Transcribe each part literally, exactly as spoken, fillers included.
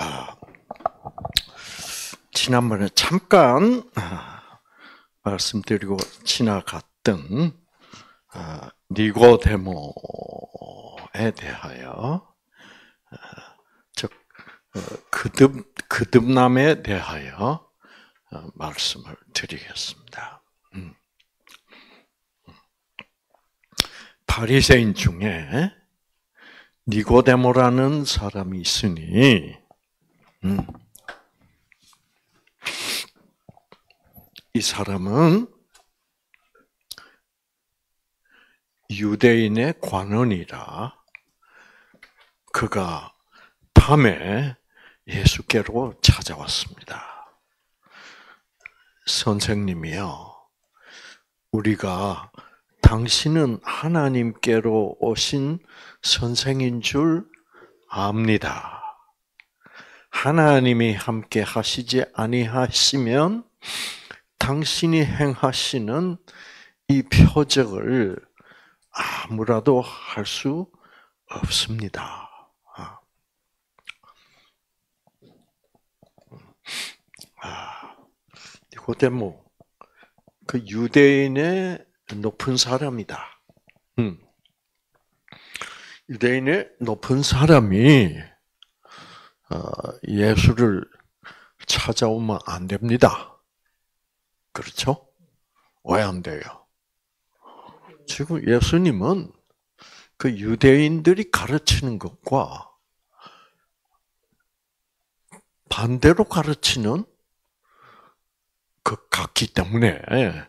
자, 지난번에 잠깐 말씀드리고 지나갔던 니고데모에 대하여, 즉 그듭 그듭남에 대하여 말씀을 드리겠습니다. 바리새인 중에 니고데모라는 사람이 있으니, 음, 이 사람은 유대인의 관원이라 그가 밤에 예수께로 찾아왔습니다. 선생님이요, 우리가 당신은 하나님께로 오신 선생인 줄 압니다. 하나님이 함께 하시지 아니하시면 당신이 행하시는 이 표적을 아무라도 할 수 없습니다. 아, 니고데모, 그 유대인의 높은 사람이다. 음. 유대인의 높은 사람이 예수를 찾아오면 안 됩니다. 그렇죠? 왜 안 돼요? 지금 예수님은 그 유대인들이 가르치는 것과 반대로 가르치는 것 같기 때문에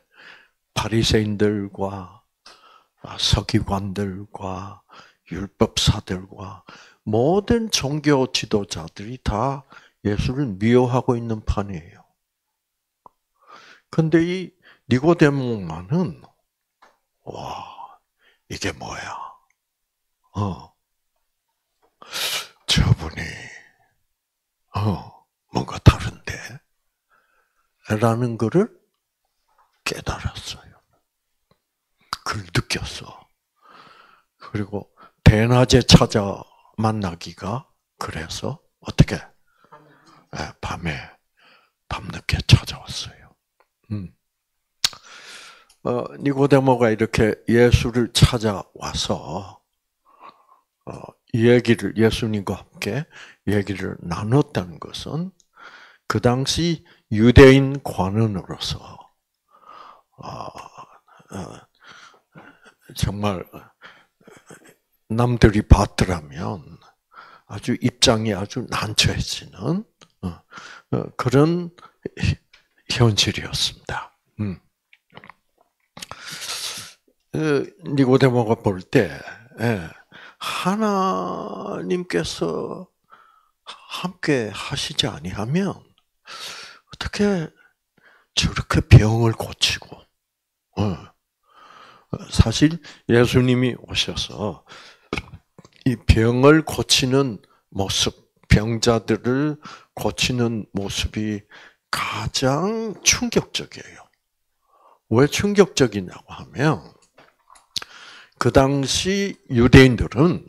바리새인들과 서기관들과 율법사들과 모든 종교 지도자들이 다 예수를 미워하고 있는 판이에요. 근데 이 니고데모만은, 와, 이게 뭐야? 어, 저분이, 어, 뭔가 다른데? 라는 것을 깨달았어요. 그걸 느꼈어. 그리고 대낮에 찾아 만나기가 그래서 어떻게? 네, 밤에 밤늦게 찾아왔어요. 음. 어, 니고데모가 이렇게 예수를 찾아와서 어, 얘기를 예수님과 함께 얘기를 나눴다는 것은 그 당시 유대인 관원으로서 어, 어, 정말 남들이 봤더라면 아주 입장이 아주 난처해지는 그런 현실이었습니다. 음. 니고데모가 볼 때 하나님께서 함께 하시지 아니하면 어떻게 저렇게 병을 고치고, 사실 예수님이 오셔서 이 병을 고치는 모습, 병자들을 고치는 모습이 가장 충격적이에요. 왜 충격적이냐고 하면 그 당시 유대인들은,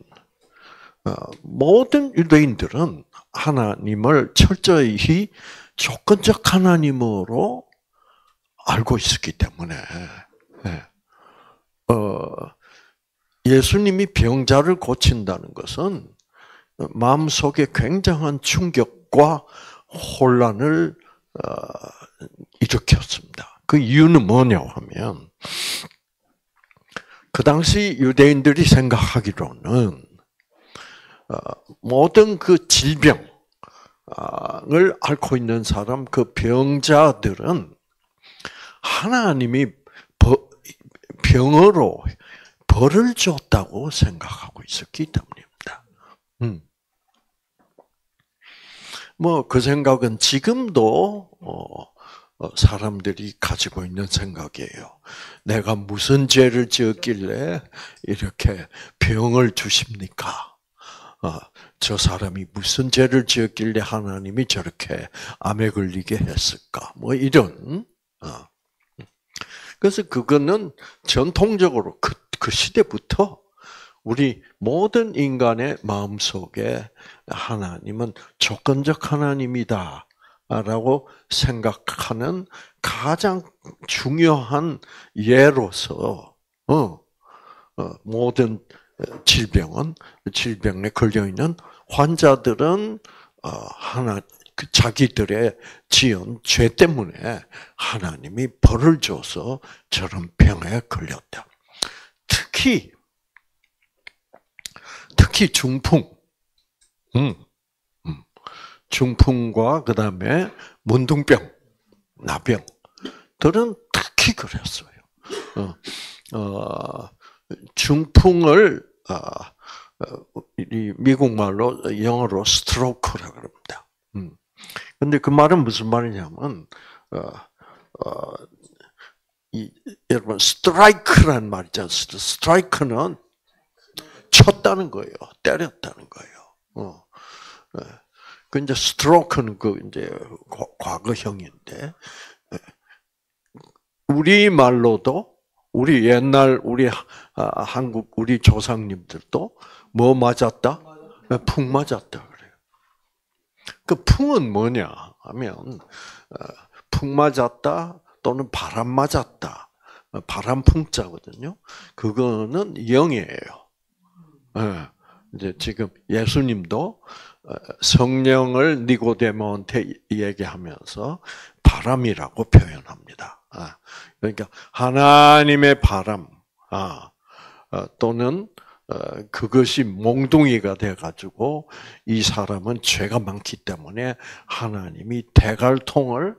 모든 유대인들은 하나님을 철저히 조건적 하나님으로 알고 있었기 때문에 예수님이 병자를 고친다는 것은 마음속에 굉장한 충격과 혼란을 일으켰습니다. 그 이유는 뭐냐고 하면 그 당시 유대인들이 생각하기로는 모든 그 질병을 앓고 있는 사람, 그 병자들은 하나님이 병으로 벌을 줬다고 생각하고 있었기 때문입니다. 음. 뭐 그 생각은 지금도 사람들이 가지고 있는 생각이에요. 내가 무슨 죄를 지었길래 이렇게 병을 주십니까? 저 사람이 무슨 죄를 지었길래 하나님이 저렇게 암에 걸리게 했을까? 뭐 이런. 그래서 그거는 전통적으로 그, 그 시대부터 우리 모든 인간의 마음속에 하나님은 조건적 하나님이다라고 생각하는 가장 중요한 예로서 어, 어, 모든 질병은 질병에 걸려 있는 환자들은 어, 하나 그 자기들의 지은 죄 때문에 하나님이 벌을 줘서 저런 병에 걸렸다. 특히 특히 중풍, 음, 음, 중풍과 그 다음에 문둥병, 나병들은 특히 그랬어요. 어, 어, 중풍을 어, 어, 이 미국 말로 영어로 스트로크라고 합니다. 음. 근데 그 말은 무슨 말이냐면, 어, 어, 이, 여러분, 스트라이크란 말이죠. 스트라이크는 쳤다는 거예요. 때렸다는 거예요. 어. 그 이제 스트로크는 그 이제 과거형인데, 우리 말로도 우리 옛날 우리 한국 우리 조상님들도 뭐 맞았다? 풍 맞았다 그래요. 그 풍은 뭐냐 하면 풍 맞았다 또는 바람 맞았다. 바람 풍자거든요. 그거는 영이에요. 이제 지금 예수님도 성령을 니고데모한테 얘기하면서 바람이라고 표현합니다. 그러니까 하나님의 바람 또는 그것이 몽둥이가 돼가지고 이 사람은 죄가 많기 때문에 하나님이 대갈통을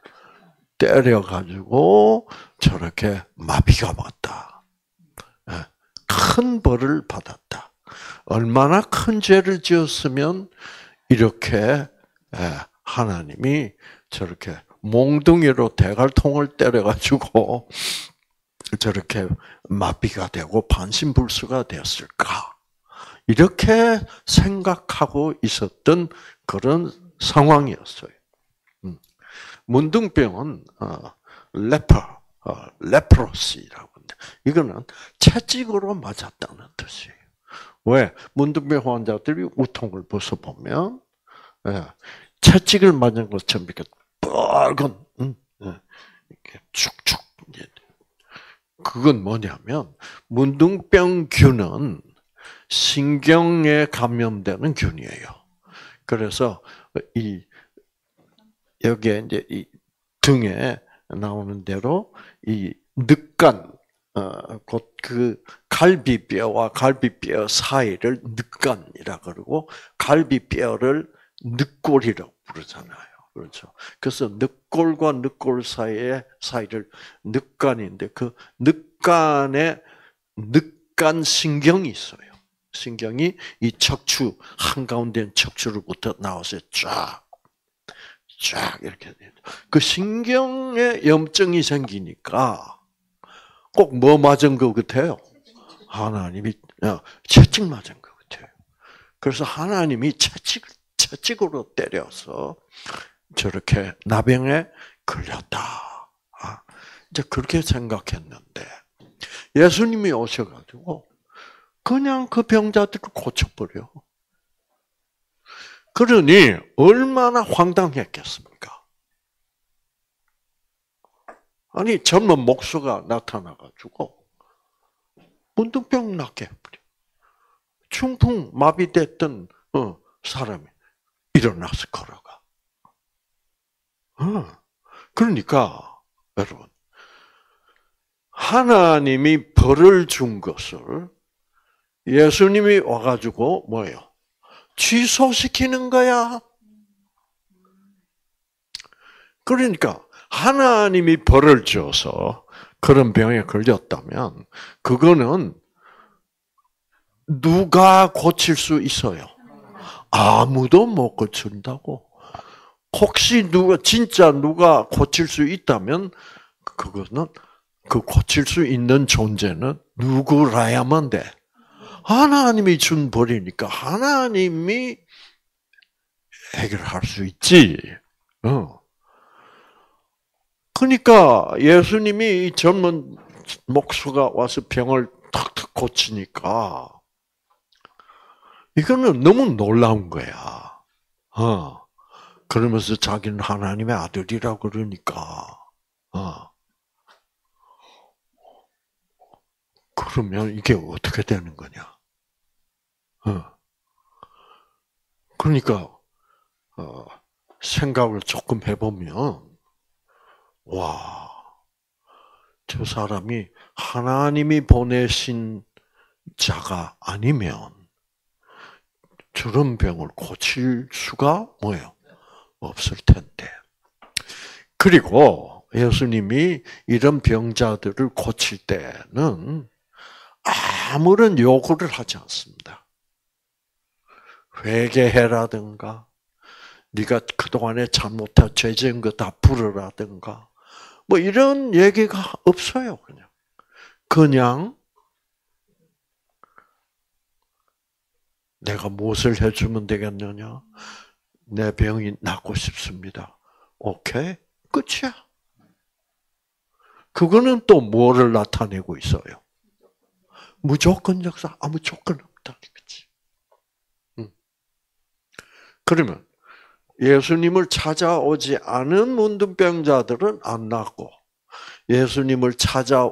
때려가지고 저렇게 마비가 왔다. 큰 벌을 받았다. 얼마나 큰 죄를 지었으면 이렇게 하나님이 저렇게 몽둥이로 대갈통을 때려가지고 저렇게 마비가 되고 반신불수가 되었을까? 이렇게 생각하고 있었던 그런 상황이었어요. 문둥병은 레퍼, 레프로시라고 하는데 이거는 채찍으로 맞았다는 뜻이에요. 왜? 문둥병 환자들이 우통을 벗어보면 채찍을 맞은 것처럼 이렇게 빨간 이렇게 축축. 그건 뭐냐면 문둥병균은 신경에 감염되는 균이에요. 그래서 이 여기에 이제 이 등에 나오는 대로 이 늑간 어, 곧 그 갈비뼈와 갈비뼈 사이를 늑간이라 그러고 갈비뼈를 늑골이라고 부르잖아요. 그렇죠. 그래서 늑골과 늑골 사이의 사이를 늑간인데 그 늑간에 늑간 신경이 있어요. 신경이 이 척추 한가운데 척추로부터 나와서 쫙, 쫙 이렇게 돼요. 그 신경에 염증이 생기니까 꼭 뭐 맞은 것 같아요? 하나님이 채찍 맞은 것 같아요. 그래서 하나님이 채찍 채찍으로 때려서 저렇게 나병에 걸렸다. 이제 그렇게 생각했는데 예수님이 오셔가지고 그냥 그 병자들을 고쳐버려. 그러니 얼마나 황당했겠습니까? 아니 젊은 목수가 나타나가지고 문둥병 낫게 해버려. 중풍 마비됐던 어, 사람이 일어났을 거라가. 어. 그러니까 여러분 하나님이 벌을 준 것을 예수님이 와가지고 뭐예요? 취소시키는 거야. 그러니까 하나님이 벌을 줘서 그런 병에 걸렸다면 그거는 누가 고칠 수 있어요? 아무도 못 고친다고. 혹시 누가 진짜 누가 고칠 수 있다면 그거는 그 고칠 수 있는 존재는 누구라야만 돼? 하나님이 준 벌이니까 하나님이 해결할 수 있지. 어. 그러니까 예수님이 젊은 목수가 와서 병을 탁탁 고치니까 이거는 너무 놀라운 거야. 어. 그러면서 자기는 하나님의 아들이라 그러니까. 어. 그러면 이게 어떻게 되는 거냐? 어. 그러니까 어, 생각을 조금 해보면, 와, 저 사람이 하나님이 보내신 자가 아니면 저런 병을 고칠 수가 뭐예요? 없을 텐데. 그리고 예수님이 이런 병자들을 고칠 때는 아무런 요구를 하지 않습니다. 회개해라든가, 네가 그동안에 잘못한 죄 지은 거 다 풀어라든가, 뭐 이런 얘기가 없어요. 그냥 그냥 내가 무엇을 해주면 되겠느냐? 내 병이 낫고 싶습니다. 오케이, 끝이야. 그거는 또 뭐를 나타내고 있어요? 무조건적 사, 아무 조건 없다는 거지. 응. 그러면 예수님을 찾아오지 않은 문둥병자들은 안 낫고, 예수님을 찾아온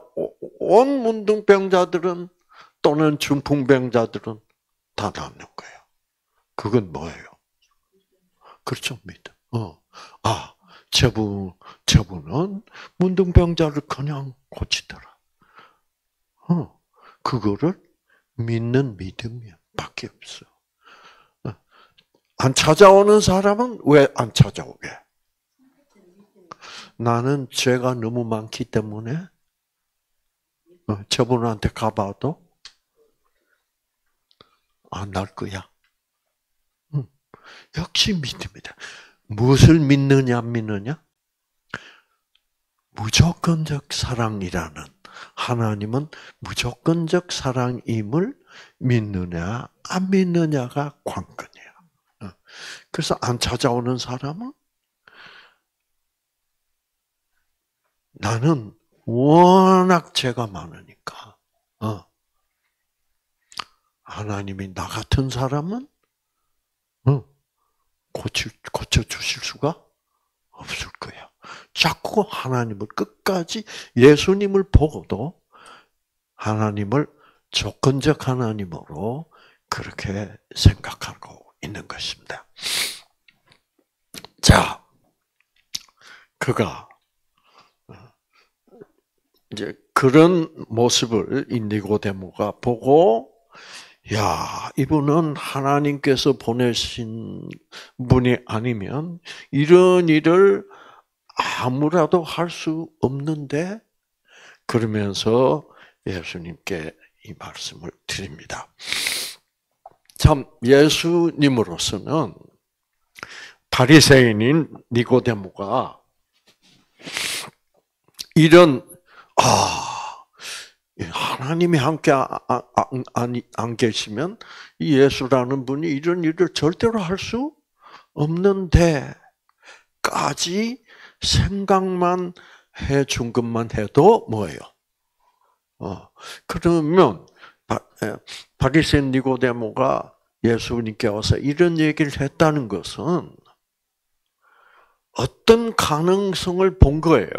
문둥병자들은 또는 중풍병자들은 다 낫는 거예요. 그건 뭐예요? 그렇죠, 믿음. 어, 아, 저분, 저분은 문둥병자를 그냥 고치더라. 어, 그거를 믿는 믿음이 밖에 없어. 안 찾아오는 사람은 왜 안 찾아오게? 나는 죄가 너무 많기 때문에 저분한테 가봐도 안 날 거야. 역시 믿음이다. 무엇을 믿느냐 안 믿느냐? 무조건적 사랑이라는, 하나님은 무조건적 사랑임을 믿느냐 안 믿느냐가 관건이야. 그래서 안 찾아오는 사람은 나는 워낙 죄가 많으니까 어. 하나님이 나 같은 사람은 어. 고칠, 고쳐주실 수가 없을 거야. 자꾸 하나님을 끝까지, 예수님을 보고도 하나님을 조건적 하나님으로 그렇게 생각하고 있는 것입니다. 자, 그가 이제 그런 모습을 이 니고데모가 보고, 야, 이분은 하나님께서 보내신 분이 아니면 이런 일을 아무라도 할 수 없는데, 그러면서 예수님께 이 말씀을 드립니다. 참, 예수님으로서는 바리새인인 니고데모가 이런, 아, 하나님이 함께 안, 안 계시면 이 예수라는 분이 이런 일을 절대로 할 수 없는데 까지 생각만 해준 것만 해도 뭐예요? 어, 그러면 바리새인 니고데모가 예수님께 와서 이런 얘기를 했다는 것은 어떤 가능성을 본 거예요?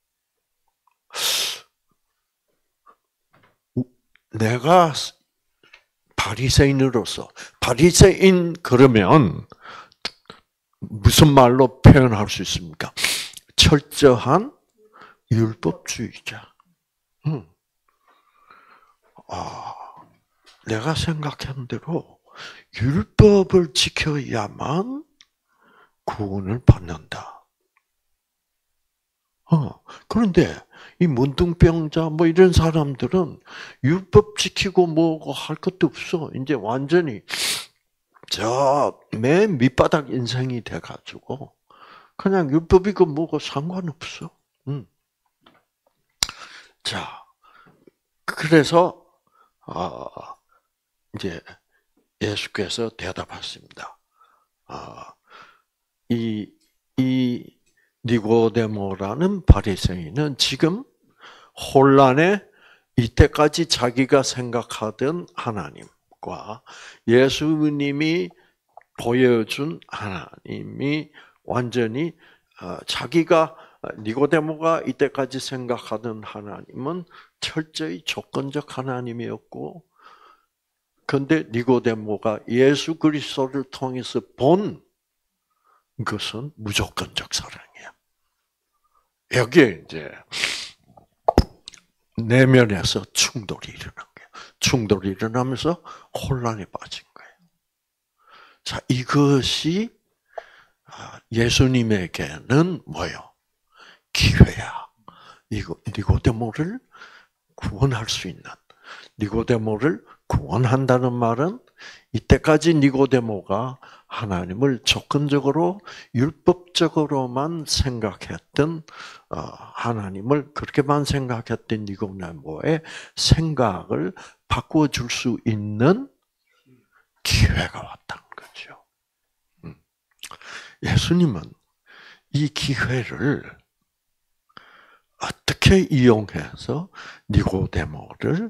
내가 바리새인으로서, 바리새인 그러면 무슨 말로 표현할 수 있습니까? 철저한 율법주의자. 응. 아, 내가 생각한 대로 율법을 지켜야만 구원을 받는다. 어, 그런데 이 문둥병자 뭐 이런 사람들은 율법 지키고 뭐고 할 것도 없어. 이제 완전히 저 맨 밑바닥 인생이 돼가지고 그냥 율법이고 뭐고 상관없어. 음. 자, 그래서 아, 이제 예수께서 대답하십니다. 아, 이, 이 니고데모라는 바리새인은 지금 혼란에 이때까지 자기가 생각하던 하나님, 하나님과 예수님이 보여준 하나님이 완전히 자기가 니고데모가 이때까지 생각하던 하나님은 철저히 조건적 하나님이었고, 그런데 니고데모가 예수 그리스도를 통해서 본 것은 무조건적 사랑이야. 여기에 이제 내면에서 충돌이 일어난 거예요. 충돌이 일어나면서 혼란에 빠진 거예요. 자, 이것이 예수님에게는 뭐요? 기회야. 이거 니고데모를 구원할 수 있는. 니고데모를 구원한다는 말은 이때까지 니고데모가 하나님을 조건적으로 율법적으로만 생각했던, 하나님을 그렇게만 생각했던 니고데모의 생각을 바꿔줄 수 있는 기회가 왔다는 거죠. 예수님은 이 기회를 어떻게 이용해서 니고데모를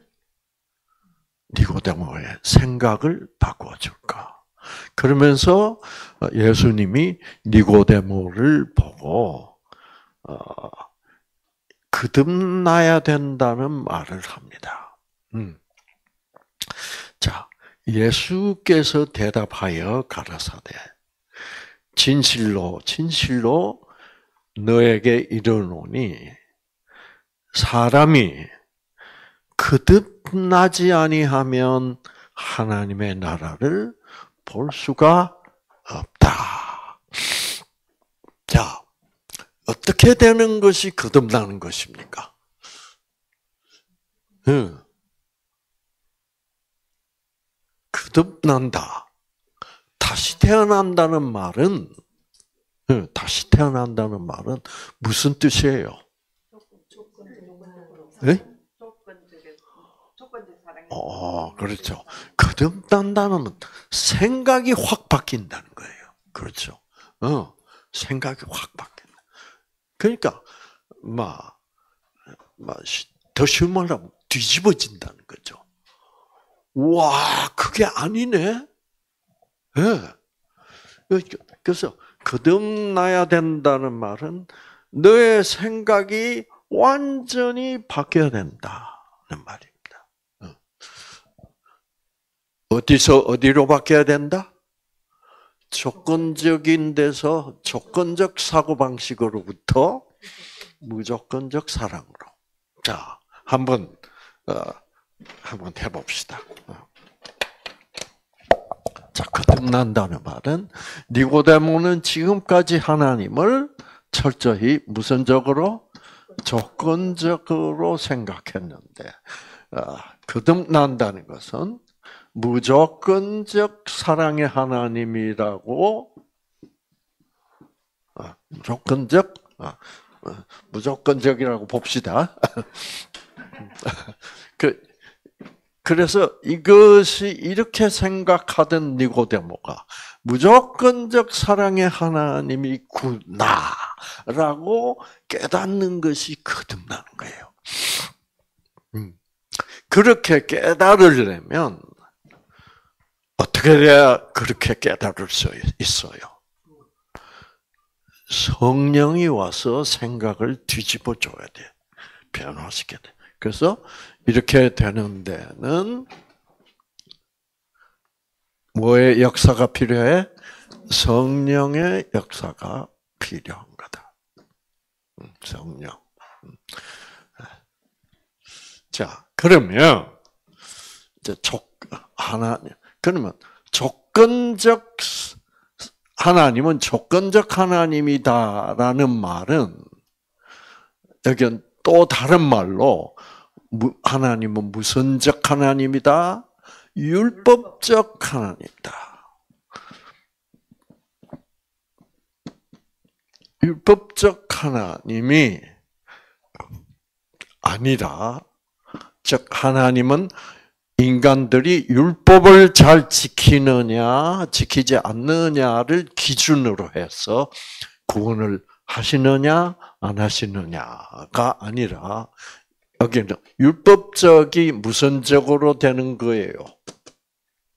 니고데모의 생각을 바꿔줄까? 그러면서 예수님이 니고데모를 보고 어, 거듭나야 된다는 말을 합니다. 음. 자, 예수께서 대답하여 가라사대 진실로 진실로 너에게 이르노니 사람이 거듭나지 아니하면 하나님의 나라를 볼 수가 없다. 자, 어떻게 되는 것이 거듭나는 것입니까? 응. 거듭난다. 다시 태어난다는 말은, 응, 다시 태어난다는 말은 무슨 뜻이에요? 네? 어, 그렇죠. 거듭난다는 생각이 확 바뀐다는 거예요. 그렇죠. 어, 생각이 확 바뀐다. 그러니까, 막, 막, 더 쉬운 말로 하면 뒤집어진다는 거죠. 와, 그게 아니네? 예. 네. 그래서, 거듭나야 된다는 말은 너의 생각이 완전히 바뀌어야 된다는 말입니다. 어디서 어디로 바뀌어야 된다? 조건적인 데서 조건적 사고방식으로부터 무조건적 사랑으로. 자, 한번, 어, 한번 해봅시다. 자, 거듭난다는 말은 니고데모는 지금까지 하나님을 철저히 무선적으로 조건적으로 생각했는데, 어, 거듭난다는 것은 무조건적 사랑의 하나님이라고, 어, 무조건적, 어, 무조건적이라고 봅시다. 그, 그래서 이것이 이렇게 생각하던 니고데모가 무조건적 사랑의 하나님이구나라고 깨닫는 것이 거듭나는 거예요. 그렇게 깨달으려면 어떻게 해야 그렇게 깨달을 수 있어요? 성령이 와서 생각을 뒤집어 줘야 돼. 변화시켜야 돼. 그래서 이렇게 되는 데는 뭐의 역사가 필요해? 성령의 역사가 필요한 거다. 성령. 자, 그러면 이제 족 하나님. 그러면 조건적 하나님은 조건적 하나님이다라는 말은 여기는 또 다른 말로 하나님은 무선적 하나님이다, 율법적 하나님이다. 율법적 하나님이 아니라, 즉 하나님은 인간들이 율법을 잘 지키느냐, 지키지 않느냐를 기준으로 해서 구원을 하시느냐, 안 하시느냐가 아니라, 여기는 율법적이 무선적으로 되는 거예요.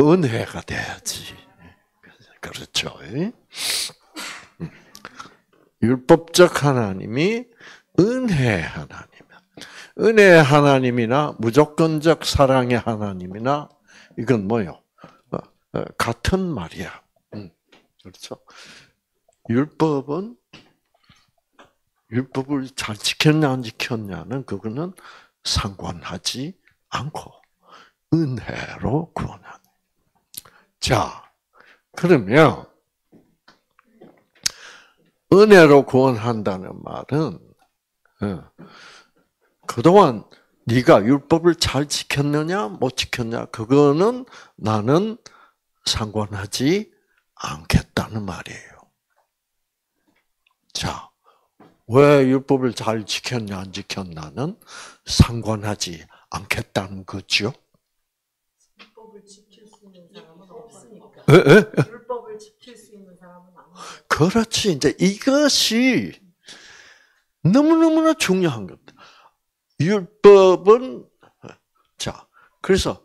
은혜가 돼야지. 그렇죠. 율법적 하나님이 은혜의 하나님. 은혜의 하나님이나 무조건적 사랑의 하나님이나 이건 뭐요? 같은 말이야. 그렇죠? 율법은 율법을 잘 지켰냐 안 지켰냐는 그거는 상관하지 않고 은혜로 구원하는. 자, 그러면 은혜로 구원한다는 말은 그동안 네가 율법을 잘 지켰느냐 못 지켰냐 그거는 나는 상관하지 않겠다는 말이에요. 자, 왜 율법을 잘 지켰냐 안 지켰냐는 상관하지 않겠다는 거죠. 율법을 지킬 수 있는 사람은 없으니까. 에? 에? 율법을 지킬 수 있는 사람은 아무도. 그렇지. 이제 이것이 너무너무나 중요한 겁니다. 율법은 자, 그래서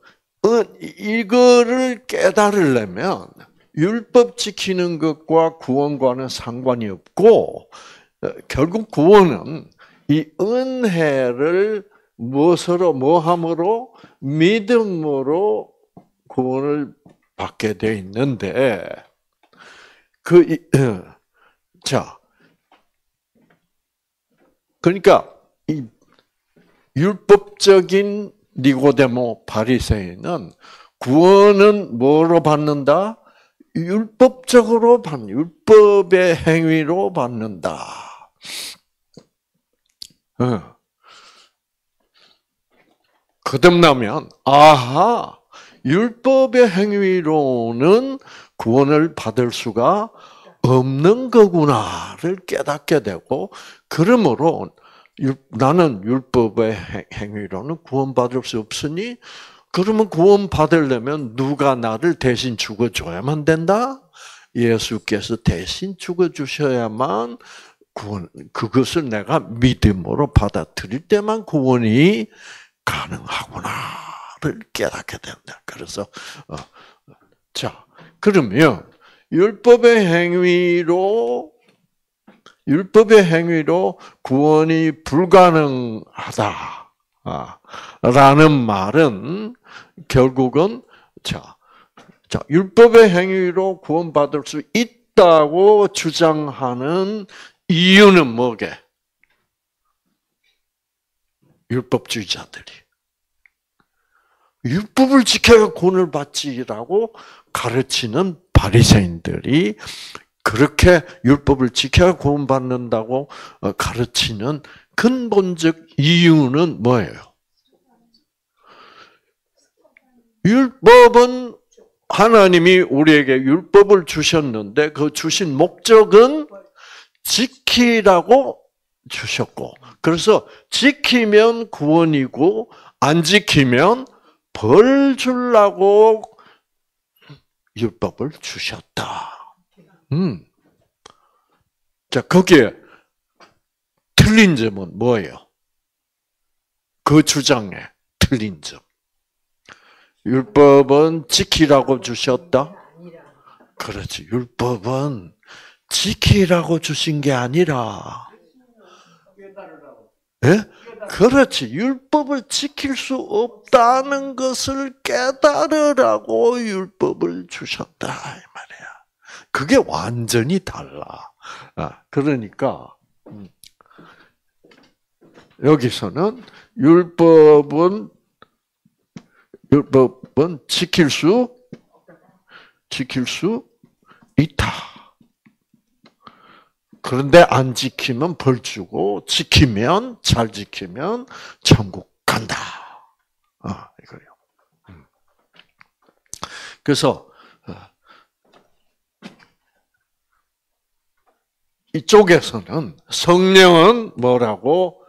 이거를 깨달으려면 율법 지키는 것과 구원과는 상관이 없고 결국 구원은 이 은혜를 무엇으로 뭐함으로 믿음으로 구원을 받게 돼 있는데 그 자 그러니까 이 율법적인 니고데모 바리새인은 구원은 뭐로 받는다? 율법적으로 받는, 율법의 행위로 받는다. 어. 거듭나면 아하, 율법의 행위로는 구원을 받을 수가 없는 거구나를 깨닫게 되고 그러므로 나는 율법의 행위로는 구원받을 수 없으니 그러면 구원받으려면 누가 나를 대신 죽어줘야만 된다? 예수께서 대신 죽어주셔야만 구원, 그것을 내가 믿음으로 받아들일 때만 구원이 가능하구나를 깨닫게 된다. 그래서 어, 자 그러면 율법의 행위로 율법의 행위로 구원이 불가능하다. 라는 말은 결국은 자, 자 율법의 행위로 구원받을 수 있다고 주장하는 이유는 뭐게? 율법주의자들이 율법을 지켜야 구원을 받지라고 가르치는 바리새인들이 그렇게 율법을 지켜야 구원받는다고 가르치는 근본적 이유는 뭐예요? 율법은 하나님이 우리에게 율법을 주셨는데 그 주신 목적은 지키라고 주셨고 그래서 지키면 구원이고 안 지키면 벌 주려고 율법을 주셨다. 음. 자, 거기에 틀린 점은 뭐예요? 그 주장에 틀린 점. 율법은 지키라고 주셨다? 그렇지. 율법은 지키라고 주신 게 아니라, 예? 그렇지. 율법을 지킬 수 없다는 것을 깨달으라고 율법을 주셨다. 이 말이야. 그게 완전히 달라. 그러니까, 여기서는 율법은, 율법은 지킬 수, 지킬 수 있다. 그런데 안 지키면 벌 주고, 지키면, 잘 지키면 천국 간다. 아, 이거요. 그래서, 이쪽에서는 성령은 뭐라고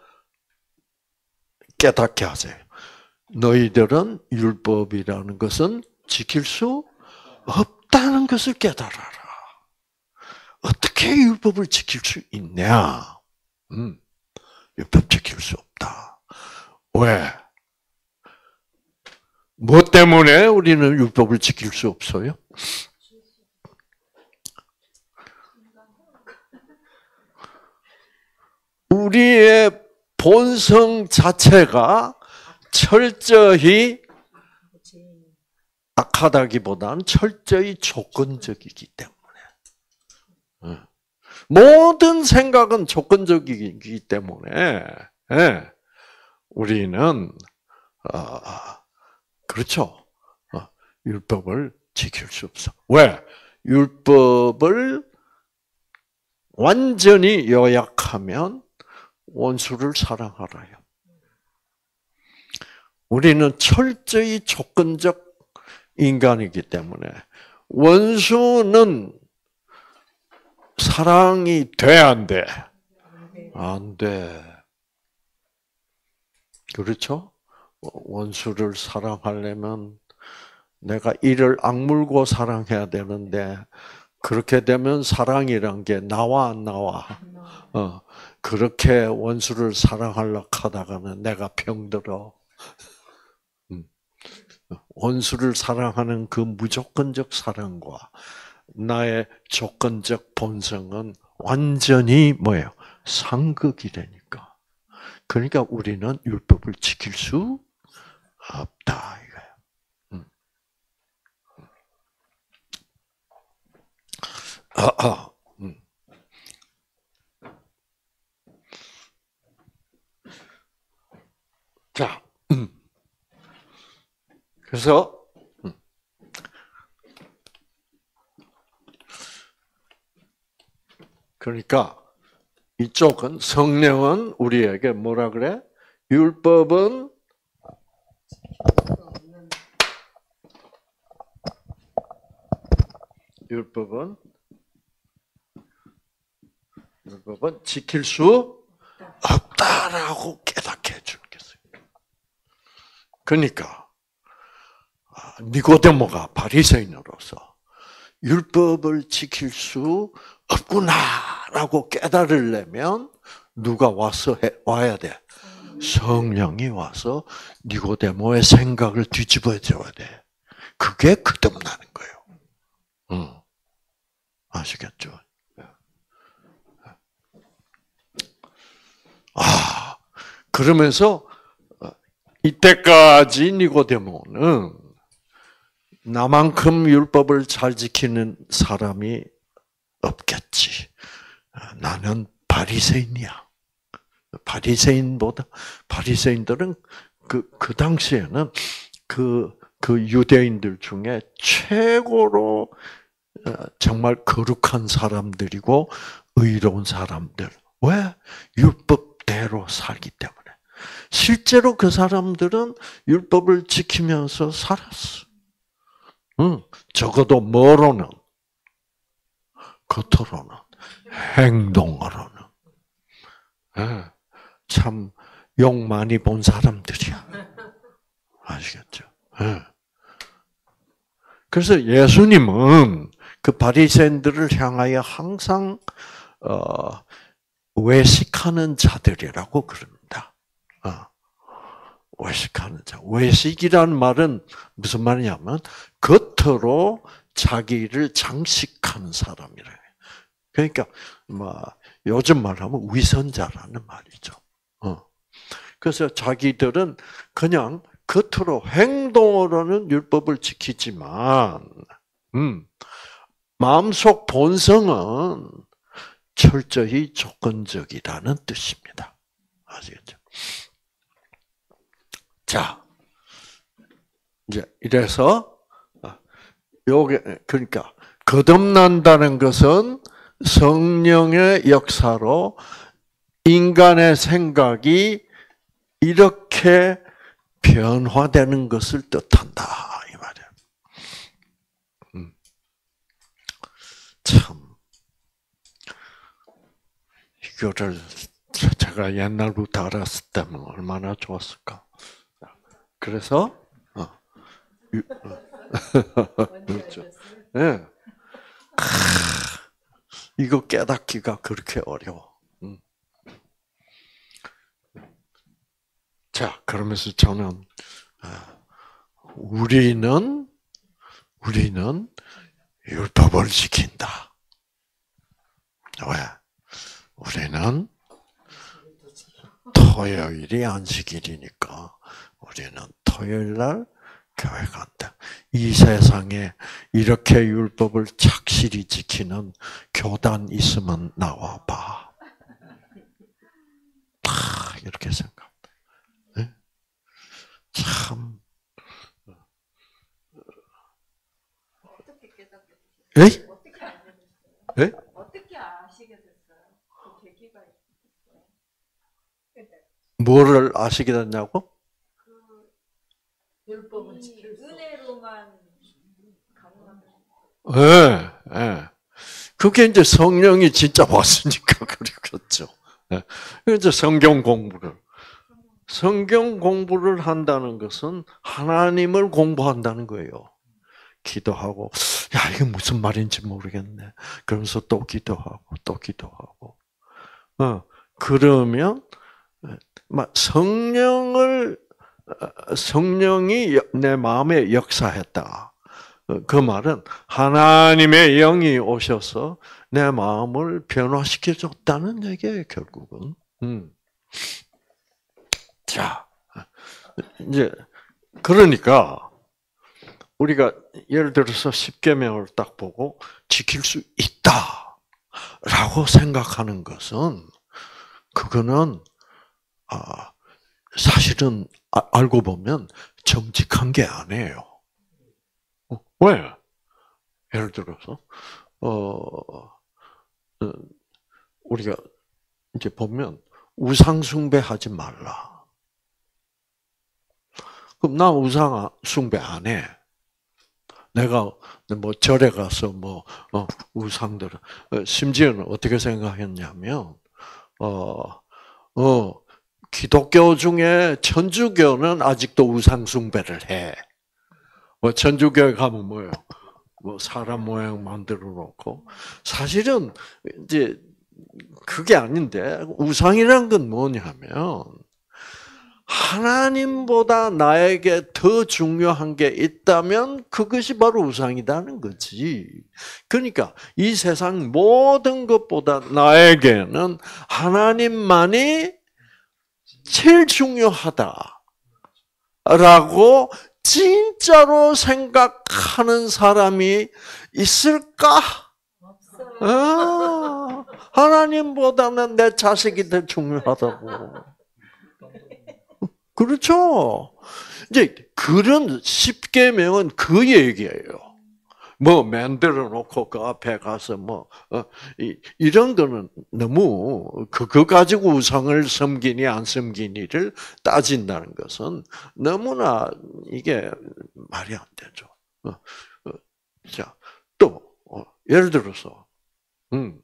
깨닫게 하세요. 너희들은 율법이라는 것은 지킬 수 없다는 것을 깨달아라. 어떻게 율법을 지킬 수 있냐? 음, 율법 지킬 수 없다. 왜? 뭐 때문에 우리는 율법을 지킬 수 없어요? 우리의 본성 자체가 철저히 악하다기보다는 철저히 조건적이기 때문에. 모든 생각은 조건적이기 때문에, 우리는, 그렇죠. 율법을 지킬 수 없어. 왜? 율법을 완전히 요약하면 원수를 사랑하라요. 우리는 철저히 조건적 인간이기 때문에 원수는 사랑이 돼, 안 돼? 안 돼. 그렇죠? 원수를 사랑하려면 내가 이를 악물고 사랑해야 되는데 그렇게 되면 사랑이란 게 나와 안 나와? 어, 그렇게 원수를 사랑하려고 하다가는 내가 병들어. 음. 원수를 사랑하는 그 무조건적 사랑과 나의 조건적 본성은 완전히 뭐예요? 상극이라니까. 그러니까 우리는 율법을 지킬 수 없다 이거예요. 음. 아, 아, 음. 자, 음. 그래서 음. 그러니까 이쪽은 성령은 우리에게 뭐라 그래? 율법은 율법은 율법은 지킬 수 없다라고 깨닫게 해주겠어요. 그러니까 니고데모가 바리새인으로서 율법을 지킬 수 없구나라고 깨달으려면 누가 와서 해, 와야 돼? 성령이 와서 니고데모의 생각을 뒤집어 줘야 돼. 그게 거듭나는 거예요. 응. 아시겠죠? 아, 그러면서 이때까지 니고데모는 나만큼 율법을 잘 지키는 사람이 없겠지. 나는 바리새인이야. 바리새인보다 바리새인들은 그, 그 당시에는 그, 그 유대인들 중에 최고로 정말 거룩한 사람들이고 의로운 사람들. 왜? 율법대로 살기 때문에. 실제로 그 사람들은 율법을 지키면서 살았어. 응, 적어도 뭐로는? 겉으로는, 행동으로는. 네, 참, 욕 많이 본 사람들이야. 아시겠죠? 네. 그래서 예수님은 그 바리새인들을 향하여 항상 어, 외식하는 자들이라고 그럽니다. 어, 외식하는 자. 외식이라는 말은 무슨 말이냐면 겉으로 자기를 장식하는 사람이래. 그러니까 뭐 요즘 말하면 위선자라는 말이죠. 어. 그래서 자기들은 그냥 겉으로 행동으로는 율법을 지키지만, 음, 마음속 본성은 철저히 조건적이라는 뜻입니다. 아시겠죠? 자, 이제 이래서 요게 그러니까 거듭난다는 것은 성령의 역사로 인간의 생각이 이렇게 변화되는 것을 뜻한다 이 말이야. 음. 참 이거를 제가 옛날부터 알았다면 얼마나 좋았을까. 그래서 어. 그렇죠. 네. 이거 깨닫기가 그렇게 어려워. 음. 자, 그러면서 저는 우리는 우리는 율법을 지킨다. 왜? 우리는 토요일이 안식일이니까 우리는 토요일 날 교회 간다. 이 세상에 이렇게 율법을 착실히 지키는 교단 있으면 나와봐. 다 이렇게 생각한다. 네? 참. 어떻게 깨닫게 에? 되셨어요? 어떻게 알게 됐어요? 에? 어떻게 아시게 됐어요? 그 계기가 있었어요? 뭐를 아시게 됐냐고? 그 율법을 이 지킬 수 은혜로만 가능한 예, 예. 그게 이제 성령이 진짜 왔으니까 그렇겠죠. 예. 이제 성경 공부를. 성경 공부를 한다는 것은 하나님을 공부한다는 거예요. 기도하고, 야, 이게 무슨 말인지 모르겠네. 그러면서 또 기도하고, 또 기도하고. 어, 그러면, 성령을, 성령이 내 마음에 역사했다. 그 말은 하나님의 영이 오셔서 내 마음을 변화시켜 줬다는 얘기예요, 결국은. 음. 자, 이제 그러니까 우리가 예를 들어서 십계명을 딱 보고 지킬 수 있다라고 생각하는 것은 그거는 아, 사실은 아, 알고 보면 정직한 게 아니에요. 왜? 예를 들어서 어, 우리가 이제 보면 우상 숭배하지 말라. 그럼 나 우상 숭배 안 해. 내가 뭐 절에 가서 뭐 어, 우상들 심지어는 어떻게 생각했냐면 어, 어 기독교 중에 천주교는 아직도 우상 숭배를 해. 뭐 천주교에 가면 뭐예요? 뭐 사람 모양 만들어 놓고 사실은 이제 그게 아닌데 우상이란 건 뭐냐면 하나님보다 나에게 더 중요한 게 있다면 그것이 바로 우상이라는 거지. 그러니까 이 세상 모든 것보다 나에게는 하나님만이 제일 중요하다라고 진짜로 생각하는 사람이 있을까? 없어요. 아, 하나님보다는 내 자식이 더 중요하다고. 그렇죠. 이제 그런 십계명은 그 얘기예요. 뭐 만들어 놓고 그 앞에 가서 뭐 어, 이, 이런 거는 너무 그거 가지고 우상을 섬기니 안 섬기니를 따진다는 것은 너무나 이게 말이 안 되죠. 어, 어, 자, 또 어, 예를 들어서 음,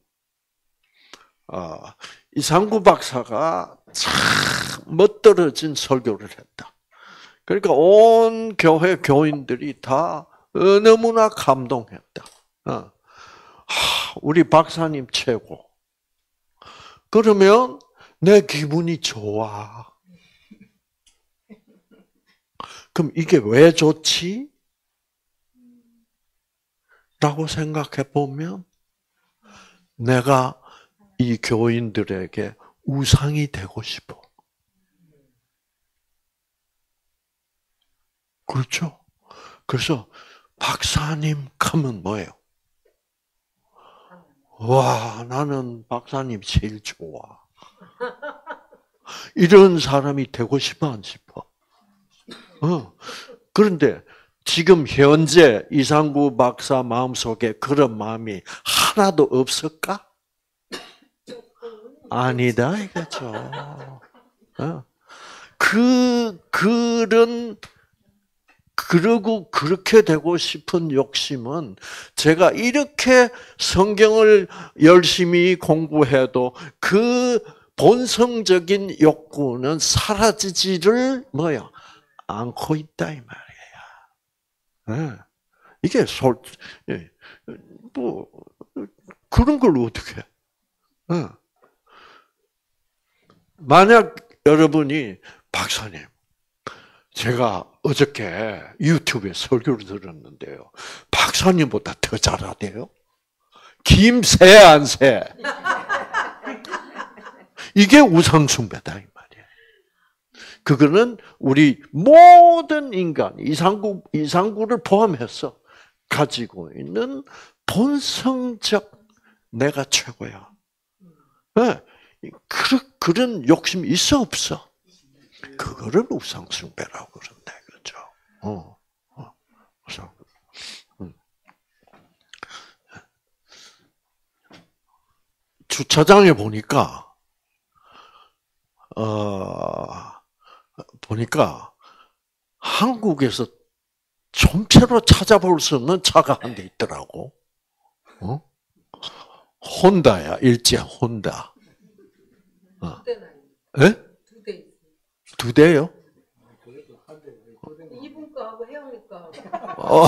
아, 이상구 박사가 참 멋들어진 설교를 했다. 그러니까 온 교회 교인들이 다 너무나 감동했다. 하, 우리 박사님 최고. 그러면 내 기분이 좋아. 그럼 이게 왜 좋지? 라고 생각해 보면 내가 이 교인들에게 우상이 되고 싶어. 그렇죠? 그래서 박사님 가면 뭐예요? 와, 나는 박사님 제일 좋아. 이런 사람이 되고 싶어 안 싶어? 어. 그런데 지금 현재 이상구 박사 마음속에 그런 마음이 하나도 없을까? 아니다 이거죠. 어. 그 그런 그러고 그렇게 되고 싶은 욕심은 제가 이렇게 성경을 열심히 공부해도 그 본성적인 욕구는 사라지지를 뭐야 않고 있다 이 말이에요. 네. 이게 솔, 뭐 그런 걸 어떻게? 네. 만약 여러분이 박사님, 제가 어저께 유튜브에 설교를 들었는데요. 박사님보다 더 잘하대요. 김새 안 새. 이게 우상숭배다 이 말이에요. 그거는 우리 모든 인간, 이상구, 이상구를 포함해서 가지고 있는 본성적 내가 최고야. 네. 그런 욕심이 있어 없어? 그거를 우상숭배라고 그런다 그죠? 어, 어, 우상. 음. 주차장에 보니까 어 보니까 한국에서 총체로 찾아볼 수 없는 차가 한 대 있더라고. 어? 혼다야, 일제 혼다. 어. 예? 두 대. 두 대요? 이분 거하고 혜영이 거하고. 어,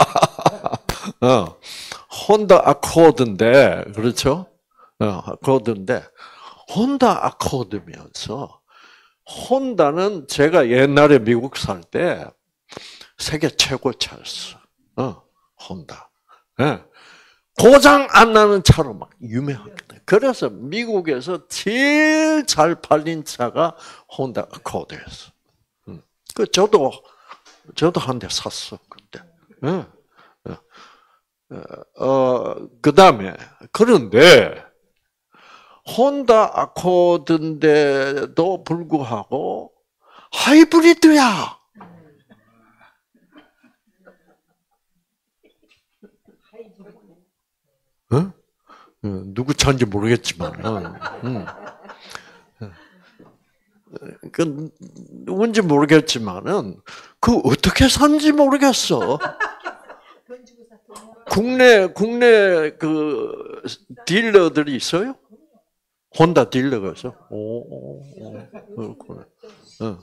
어, 혼다 아코드인데, 그렇죠? 어, 아코드인데, 혼다 아코드면서, 혼다는 제가 옛날에 미국 살 때 세계 최고 차였어. 어, 혼다. 예. 고장 안 나는 차로 막 유명하거든. 그래서 미국에서 제일 잘 팔린 차가 혼다 아코드였어. 음. 그 저도 저도 한 대 샀어 그때. 예. 어, 그 다음에 그런데 혼다 아코드인데도 불구하고 하이브리드야. 어? 누구 차인지 모르겠지만, 응. 그 누군지 모르겠지만은 그 어떻게 산지 모르겠어. 국내 국내 그 딜러들이 있어요? 혼다 딜러가 있어? 오, 오 그렇구나. 어.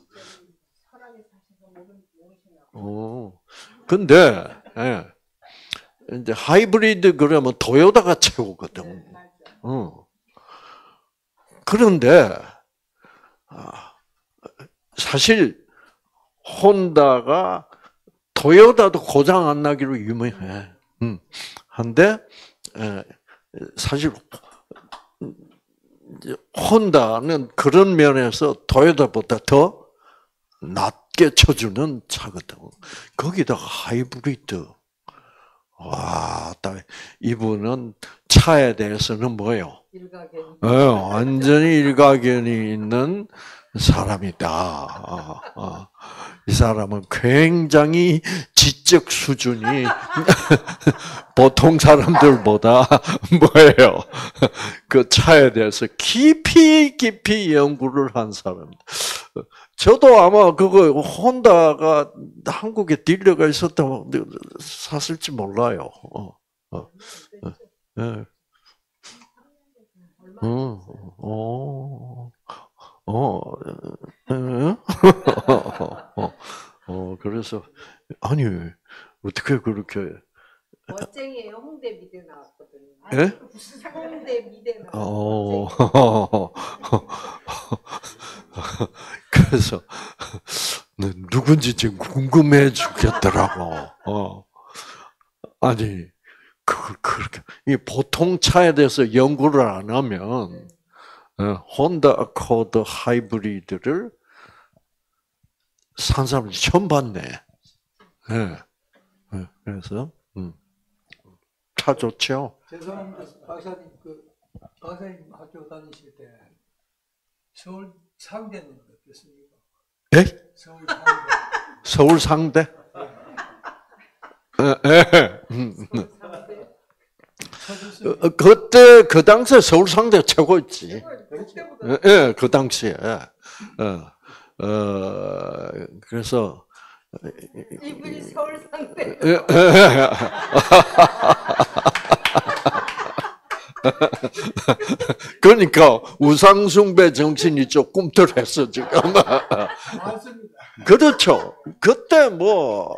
오, 근데 예. 이제 하이브리드 그러면 도요타가 최고거든. 어. 그런데 사실 혼다가 도요타도 고장 안 나기로 유명해. 음. 한데 사실 혼다는 그런 면에서 도요타보다 더 낮게 쳐주는 차거든. 거기다가 하이브리드. 와, 딱 이분은 차에 대해서는 뭐예요? 일가견. 어, 완전히 일가견이 있는 사람이다. 어, 어. 이 사람은 굉장히 지적 수준이 보통 사람들보다 뭐예요? 그 차에 대해서 깊이 깊이 연구를 한 사람입니다. 저도 아마 그거 혼다가 한국에 딜러가 있었다면 샀을지 몰라요. 어, 어, 어, 네. 어, 어, 어, 어, 어, 그래서 아니 어떻게 그렇게? 멋쟁이에요. 홍대 미대 나왔거든요. 예? 홍대 미대 나왔. 어, 그래서 누군지 지금 궁금해 죽겠더라고. 어, 아니 그 그렇게 이 보통 차에 대해서 연구를 안 하면 어, 혼다 아코드 하이브리드를 산 사람이 처음 봤네. 네. 네. 그래서 음. 차 좋죠. 죄송합니다. 박사님, 그 박사님 학교 다니실 때 서울 상대는 어땠습니까? 예? 서울 상대. 서울 상대? 예. 예. 음. 어, 그때 그 당시에 서울 상대 최고였지. 예, 예, 그 당시에. 어, 어, 그래서 이분이 서울 상대. 예, 예. 그러니까 우상숭배 정신이 좀 꿈틀했어 지금. 맞습니다. 그렇죠. 그때 뭐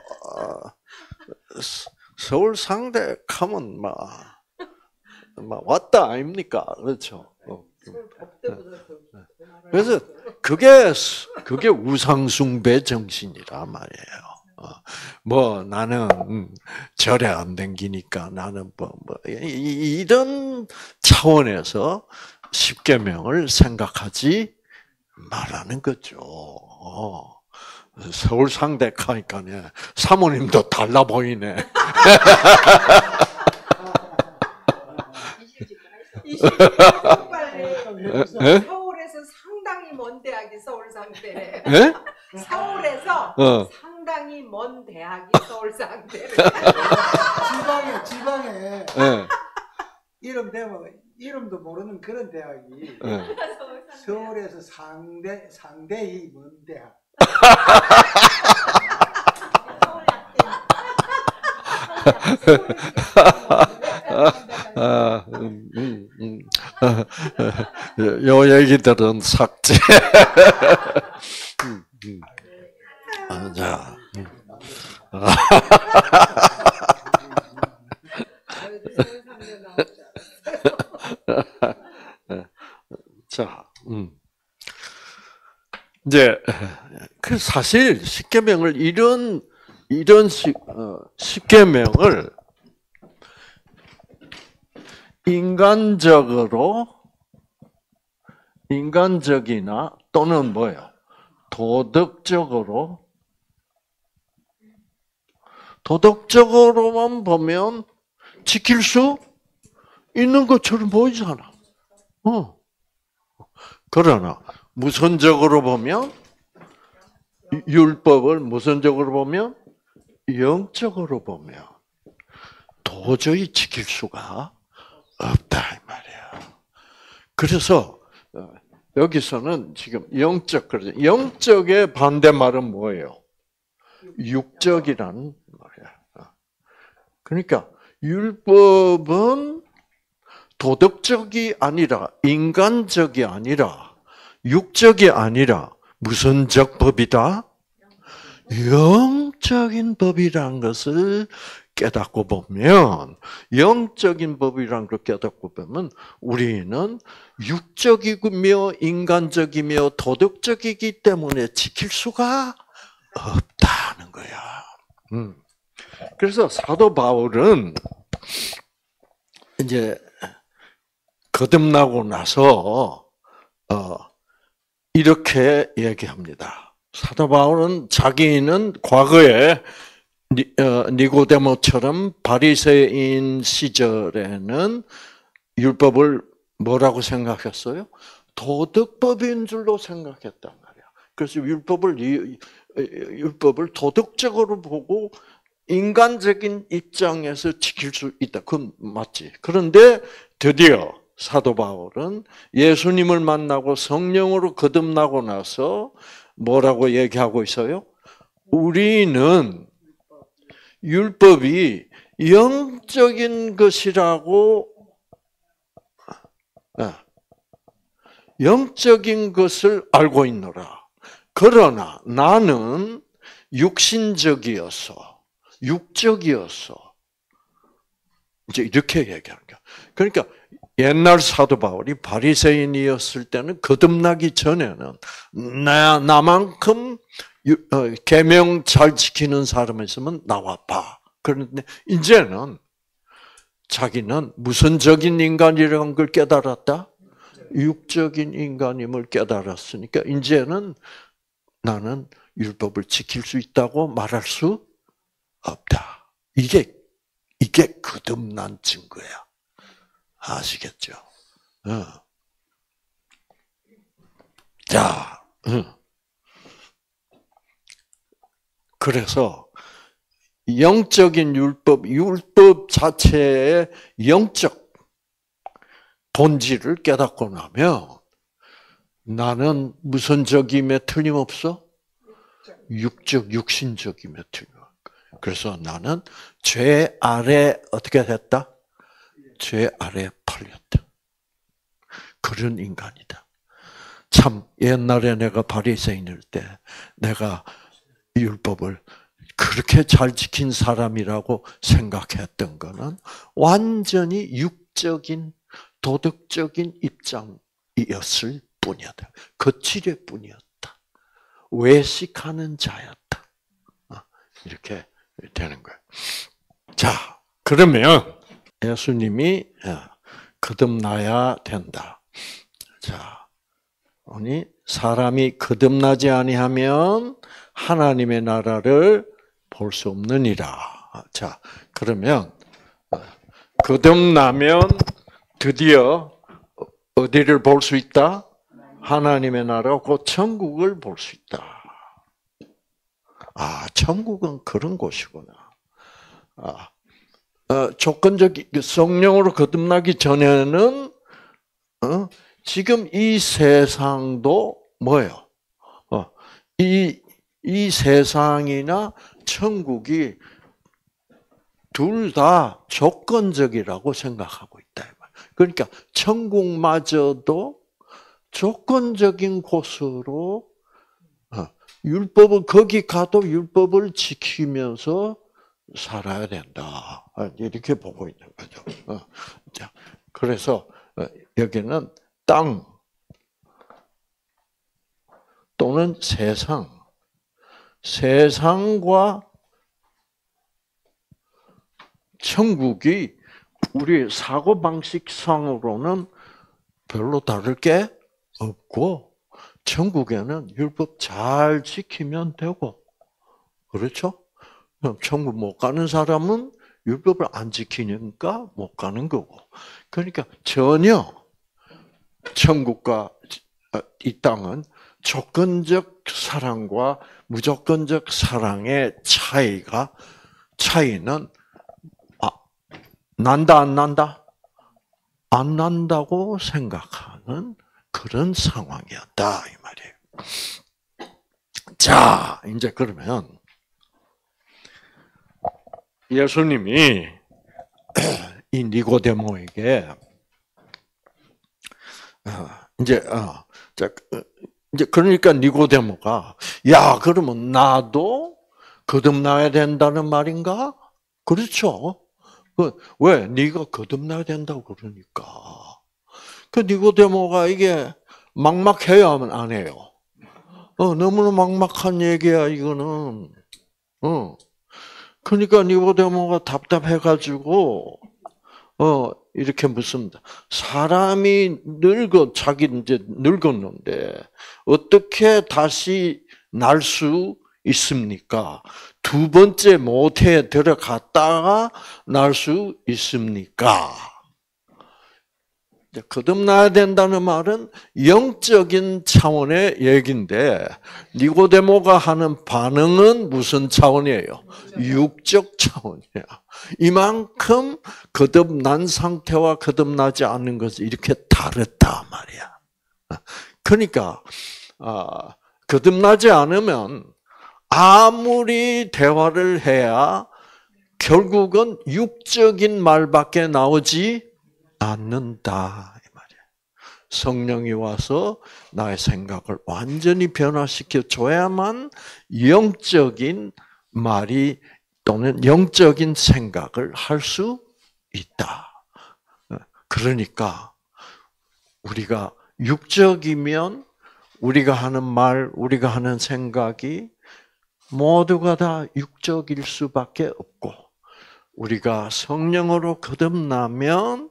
서울 상대 가면 막, 막 왔다 아닙니까? 그렇죠. 그래서 그게 그게 우상숭배 정신이라 말이에요. 어, 뭐 나는 음, 절에 안 댕기니까 나는 뭐, 뭐 이- 이런 차원에서 십계명을 생각하지 말라는 거죠. 어, 서울 상대 가니까 사모님도 달라 보이네. 이십육 빨리 좀 해보세요. 에? 서울에서 상당히 먼 대학이 서울상대래. 예? 서울에서 어. 상당히 먼 대학이 서울상대래. 지방에 지방에 예. 이름 대면 이름도 모르는 그런 대학이 예. 서울에서 상대 상대히 먼 대학. 아, 음, 음, 음. 요 얘기들은 삭제. 음, 음. 아, 자, 음. 저희도 서울상대 나올 줄 알았어요. 자, 음. 이제 그 사실 십계명을 이런 이런 십 어, 십계명을 인간적으로 인간적이나 또는 뭐요? 도덕적으로 도덕적으로만 보면 지킬 수 있는 것처럼 보이잖아. 어. 그러나 무선적으로 보면 율법을 무선적으로 보면 영적으로 보면 도저히 지킬 수가 없다 이 말이야. 그래서 여기서는 지금 영적 그러죠. 영적의 반대말은 뭐예요? 육적이라는 말이야. 그러니까 율법은 도덕적이 아니라 인간적이 아니라 육적이 아니라 무슨 적 법이다? 영적인 법이란 것을 깨닫고 보면 영적인 법이란 걸 깨닫고 보면 우리는 육적이며 인간적이며 도덕적이기 때문에 지킬 수가 없다는 거야. 음. 그래서 사도 바울은 이제 거듭나고 나서 어 이렇게 얘기합니다. 사도 바울은 자기는 과거에 니, 어, 니고데모처럼 바리새인 시절에는 율법을 뭐라고 생각했어요? 도덕법인 줄로 생각했단 말이야. 그래서 율법을 율법을 도덕적으로 보고 인간적인 입장에서 지킬 수 있다. 그건 맞지. 그런데 드디어 사도 바울은 예수님을 만나고 성령으로 거듭나고 나서 뭐라고 얘기하고 있어요? 우리는 율법이 영적인 것이라고 영적인 것을 알고 있노라. 그러나 나는 육신적이어서 육적이어서 이제 이렇게 얘기하는 거야. 그러니까 옛날 사도 바울이 바리새인이었을 때는 거듭나기 전에는 나 나만큼 계명 잘 지키는 사람 있으면 나와 봐. 그런데 이제는 자기는 무선적인 인간이라는 걸 깨달았다. 육적인 인간임을 깨달았으니까 이제는 나는 율법을 지킬 수 있다고 말할 수 없다. 이게 이게 거듭난 증거야. 아시겠죠? 어. 자, 어. 그래서 영적인 율법, 율법 자체의 영적 본질을 깨닫고 나면 나는 무슨 적임에 틀림없어? 육적, 육신적임에 틀림없어. 그래서 나는 죄 아래 어떻게 됐다? 죄 아래 팔렸다. 그런 인간이다. 참 옛날에 내가 바리새인일 때 내가 율법을 그렇게 잘 지킨 사람이라고 생각했던 거는 완전히 육적인 도덕적인 입장이었을 뿐이었다. 거칠의 뿐이었다. 외식하는 자였다. 이렇게 되는 거예요. 자, 그러면 예수님이 거듭나야 된다. 자, 아니 사람이 거듭나지 아니하면 하나님의 나라를 볼 수 없느니라. 자, 그러면 거듭나면 드디어 어디를 볼 수 있다? 하나님의 나라, 곧 천국을 볼 수 있다. 아, 천국은 그런 곳이구나. 아, 어, 조건적 성령으로 거듭나기 전에는 어, 지금 이 세상도 뭐예요? 어, 이, 이 세상이나 천국이 둘 다 조건적이라고 생각하고 있다. 그러니까 천국마저도 조건적인 곳으로 율법은 거기 가도 율법을 지키면서 살아야 된다. 이렇게 보고 있는 거죠. 자, 그래서 여기는 땅 또는 세상, 세상과 천국이 우리 사고방식상으로는 별로 다를 게 없고, 천국에는 율법 잘 지키면 되고, 그렇죠? 천국 못 가는 사람은 율법을 안 지키니까 못 가는 거고. 그러니까 전혀 천국과 이 땅은 조건적 사랑과 무조건적 사랑의 차이가, 차이는 아, 난다 안 난다? 안 난다고 생각하는 그런 상황이었다 이 말이에요. 자, 이제 그러면 예수님이 이 니고데모에게 이제 자 이제 그러니까 니고데모가 야 그러면 나도 거듭나야 된다는 말인가? 그렇죠. 왜 네가 거듭나야 된다고 그러니까. 그 니고데모가 이게 막막해야 하면 안 해요. 어, 너무나 막막한 얘기야 이거는. 어. 그러니까 니고데모가 답답해가지고 어 이렇게 묻습니다. 사람이 늙어 자기 이제 늙었는데 어떻게 다시 날 수 있습니까? 두 번째 모태에 들어갔다가 날 수 있습니까? 거듭나야 된다는 말은 영적인 차원의 얘기인데 니고데모가 하는 반응은 무슨 차원이에요? 육적 차원이야. 이만큼 거듭난 상태와 거듭나지 않는 것이 이렇게 다르다 말이야. 그러니까 거듭나지 않으면 아무리 대화를 해야 결국은 육적인 말밖에 나오지 않는다 이 말이야. 성령이 와서 나의 생각을 완전히 변화시켜 줘야만 영적인 말이 또는 영적인 생각을 할 수 있다. 그러니까 우리가 육적이면 우리가 하는 말, 우리가 하는 생각이 모두가 다 육적일 수밖에 없고 우리가 성령으로 거듭나면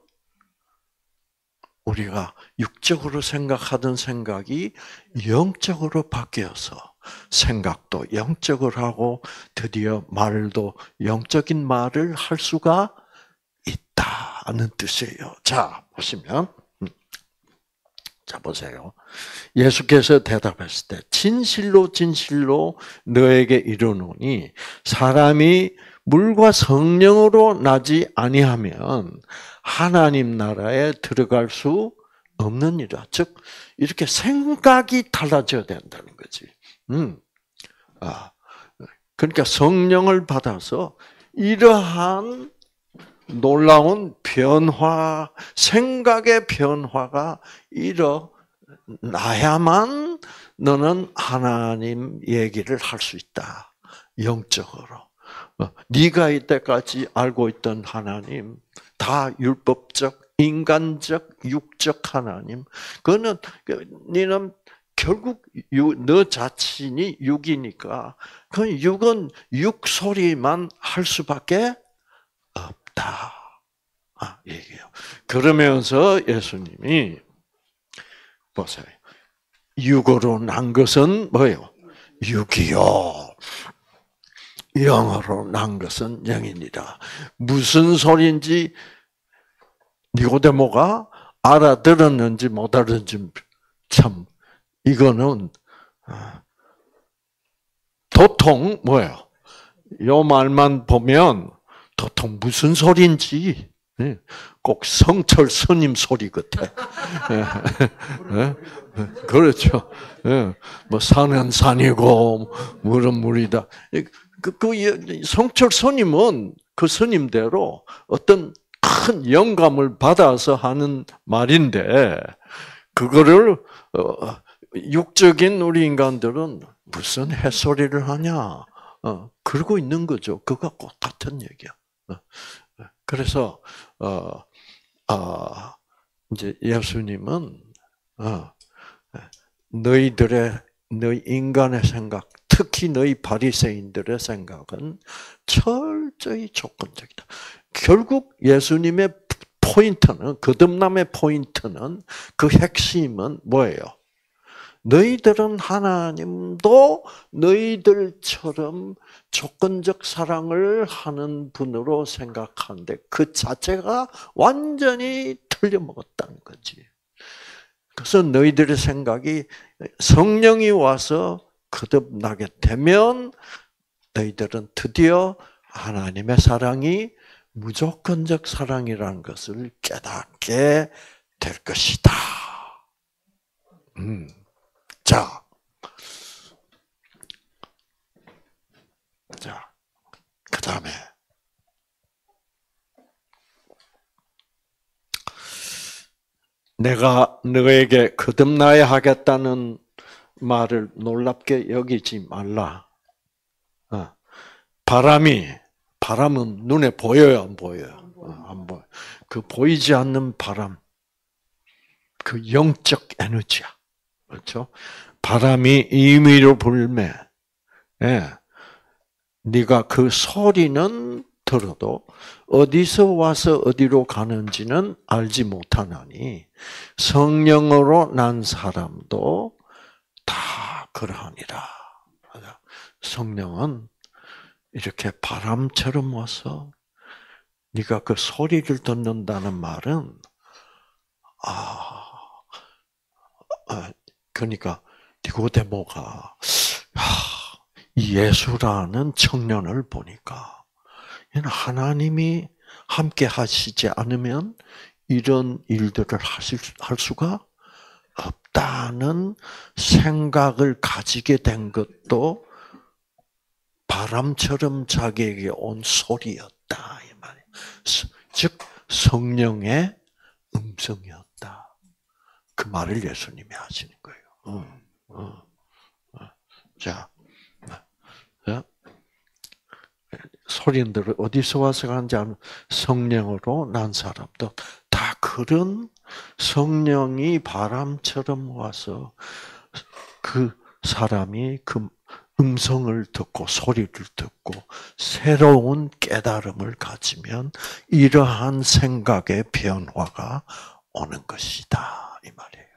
우리가 육적으로 생각하던 생각이 영적으로 바뀌어서 생각도 영적으로 하고 드디어 말도 영적인 말을 할 수가 있다는 뜻이에요. 자, 보시면 자 보세요. 예수께서 대답했을 때 진실로 진실로 너에게 이르노니 사람이 물과 성령으로 나지 아니하면 하나님 나라에 들어갈 수 없느니라. 즉 이렇게 생각이 달라져야 된다는 거지. 음. 아. 그러니까 성령을 받아서 이러한 놀라운 변화, 생각의 변화가 일어나야만 너는 하나님 얘기를 할 수 있다. 영적으로. 네가 이때까지 알고 있던 하나님, 다 율법적, 인간적, 육적 하나님. 그거는 너는 결국 유, 너 자신이 육이니까 그 육은 육 소리만 할 수밖에 없다. 아, 얘기해요. 그러면서 예수님이 보세요. 육으로 난 것은 뭐예요? 육이요. 영으로 난 것은 영이니라. 무슨 소리인지 니고데모가 알아들었는지 못 알았는지 참 이거는 도통 뭐예요? 요 말만 보면 도통 무슨 소리인지 꼭 성철 스님 소리 같아. 그렇죠. 뭐 산은 산이고 물은 물이다. 그, 그 성철 스님은 그 스님대로 어떤 큰 영감을 받아서 하는 말인데 그거를 어, 육적인 우리 인간들은 무슨 햇소리를 하냐 어, 그러고 있는 거죠. 그거 똑같은 얘기야. 어, 그래서 어, 어, 이제 예수님은 어, 너희들의 너희 인간의 생각, 특히 너희 바리새인들의 생각은 철저히 조건적이다. 결국 예수님의 포인트는 거듭남의 포인트는 그 핵심은 뭐예요? 너희들은 하나님도 너희들처럼 조건적 사랑을 하는 분으로 생각하는데 그 자체가 완전히 틀려먹었다는 거지. 그래서 너희들의 생각이 성령이 와서 거듭나게 되면 너희들은 드디어 하나님의 사랑이 무조건적 사랑이라는 것을 깨닫게 될 것이다. 음. 자, 자, 그 다음에 내가 너에게 거듭나야 하겠다는 말을 놀랍게 여기지 말라. 어. 바람이 바람은 눈에 보여요, 안 보여요? 어, 안 보여. 그 보이지 않는 바람, 그 영적 에너지야, 그렇죠? 바람이 임의로 불매. 예. 네가 그 소리는 들어도 어디서 와서 어디로 가는지는 알지 못하나니 성령으로 난 사람도 다 그러하니라. 성령은 이렇게 바람처럼 와서 네가 그 소리를 듣는다는 말은 아, 아 그러니까 니고데모가 예수라는 청년을 보니까 하나님이 함께 하시지 않으면 이런 일들을 하실, 할 수가 없다는 생각을 가지게 된 것도 바람처럼 자기에게 온 소리였다 이 말이에요. 즉 성령의 음성이었다. 그 말을 예수님이 하시는 거예요. 어, 어, 어. 자, 자, 소리들을 어디서 와서 가는지 아는 성령으로 난 사람도 다 그런 성령이 바람처럼 와서 그 사람이 그 음성을 듣고 소리를 듣고 새로운 깨달음을 가지면 이러한 생각의 변화가 오는 것이다 이 말이에요.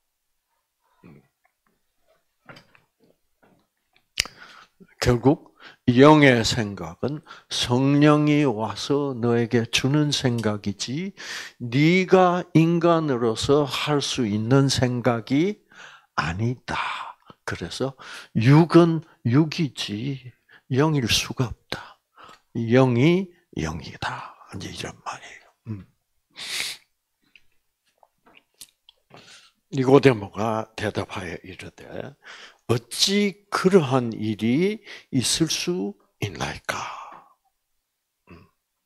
결국 영의 생각은 성령이 와서 너에게 주는 생각이지 네가 인간으로서 할 수 있는 생각이 아니다. 그래서 육은 육이지 영일 수가 없다. 영이 영이다. 이제 이런 말이에요. 음. 니고데모가 대답하여 이르되 어찌 그러한 일이 있을 수 있나이까? 음.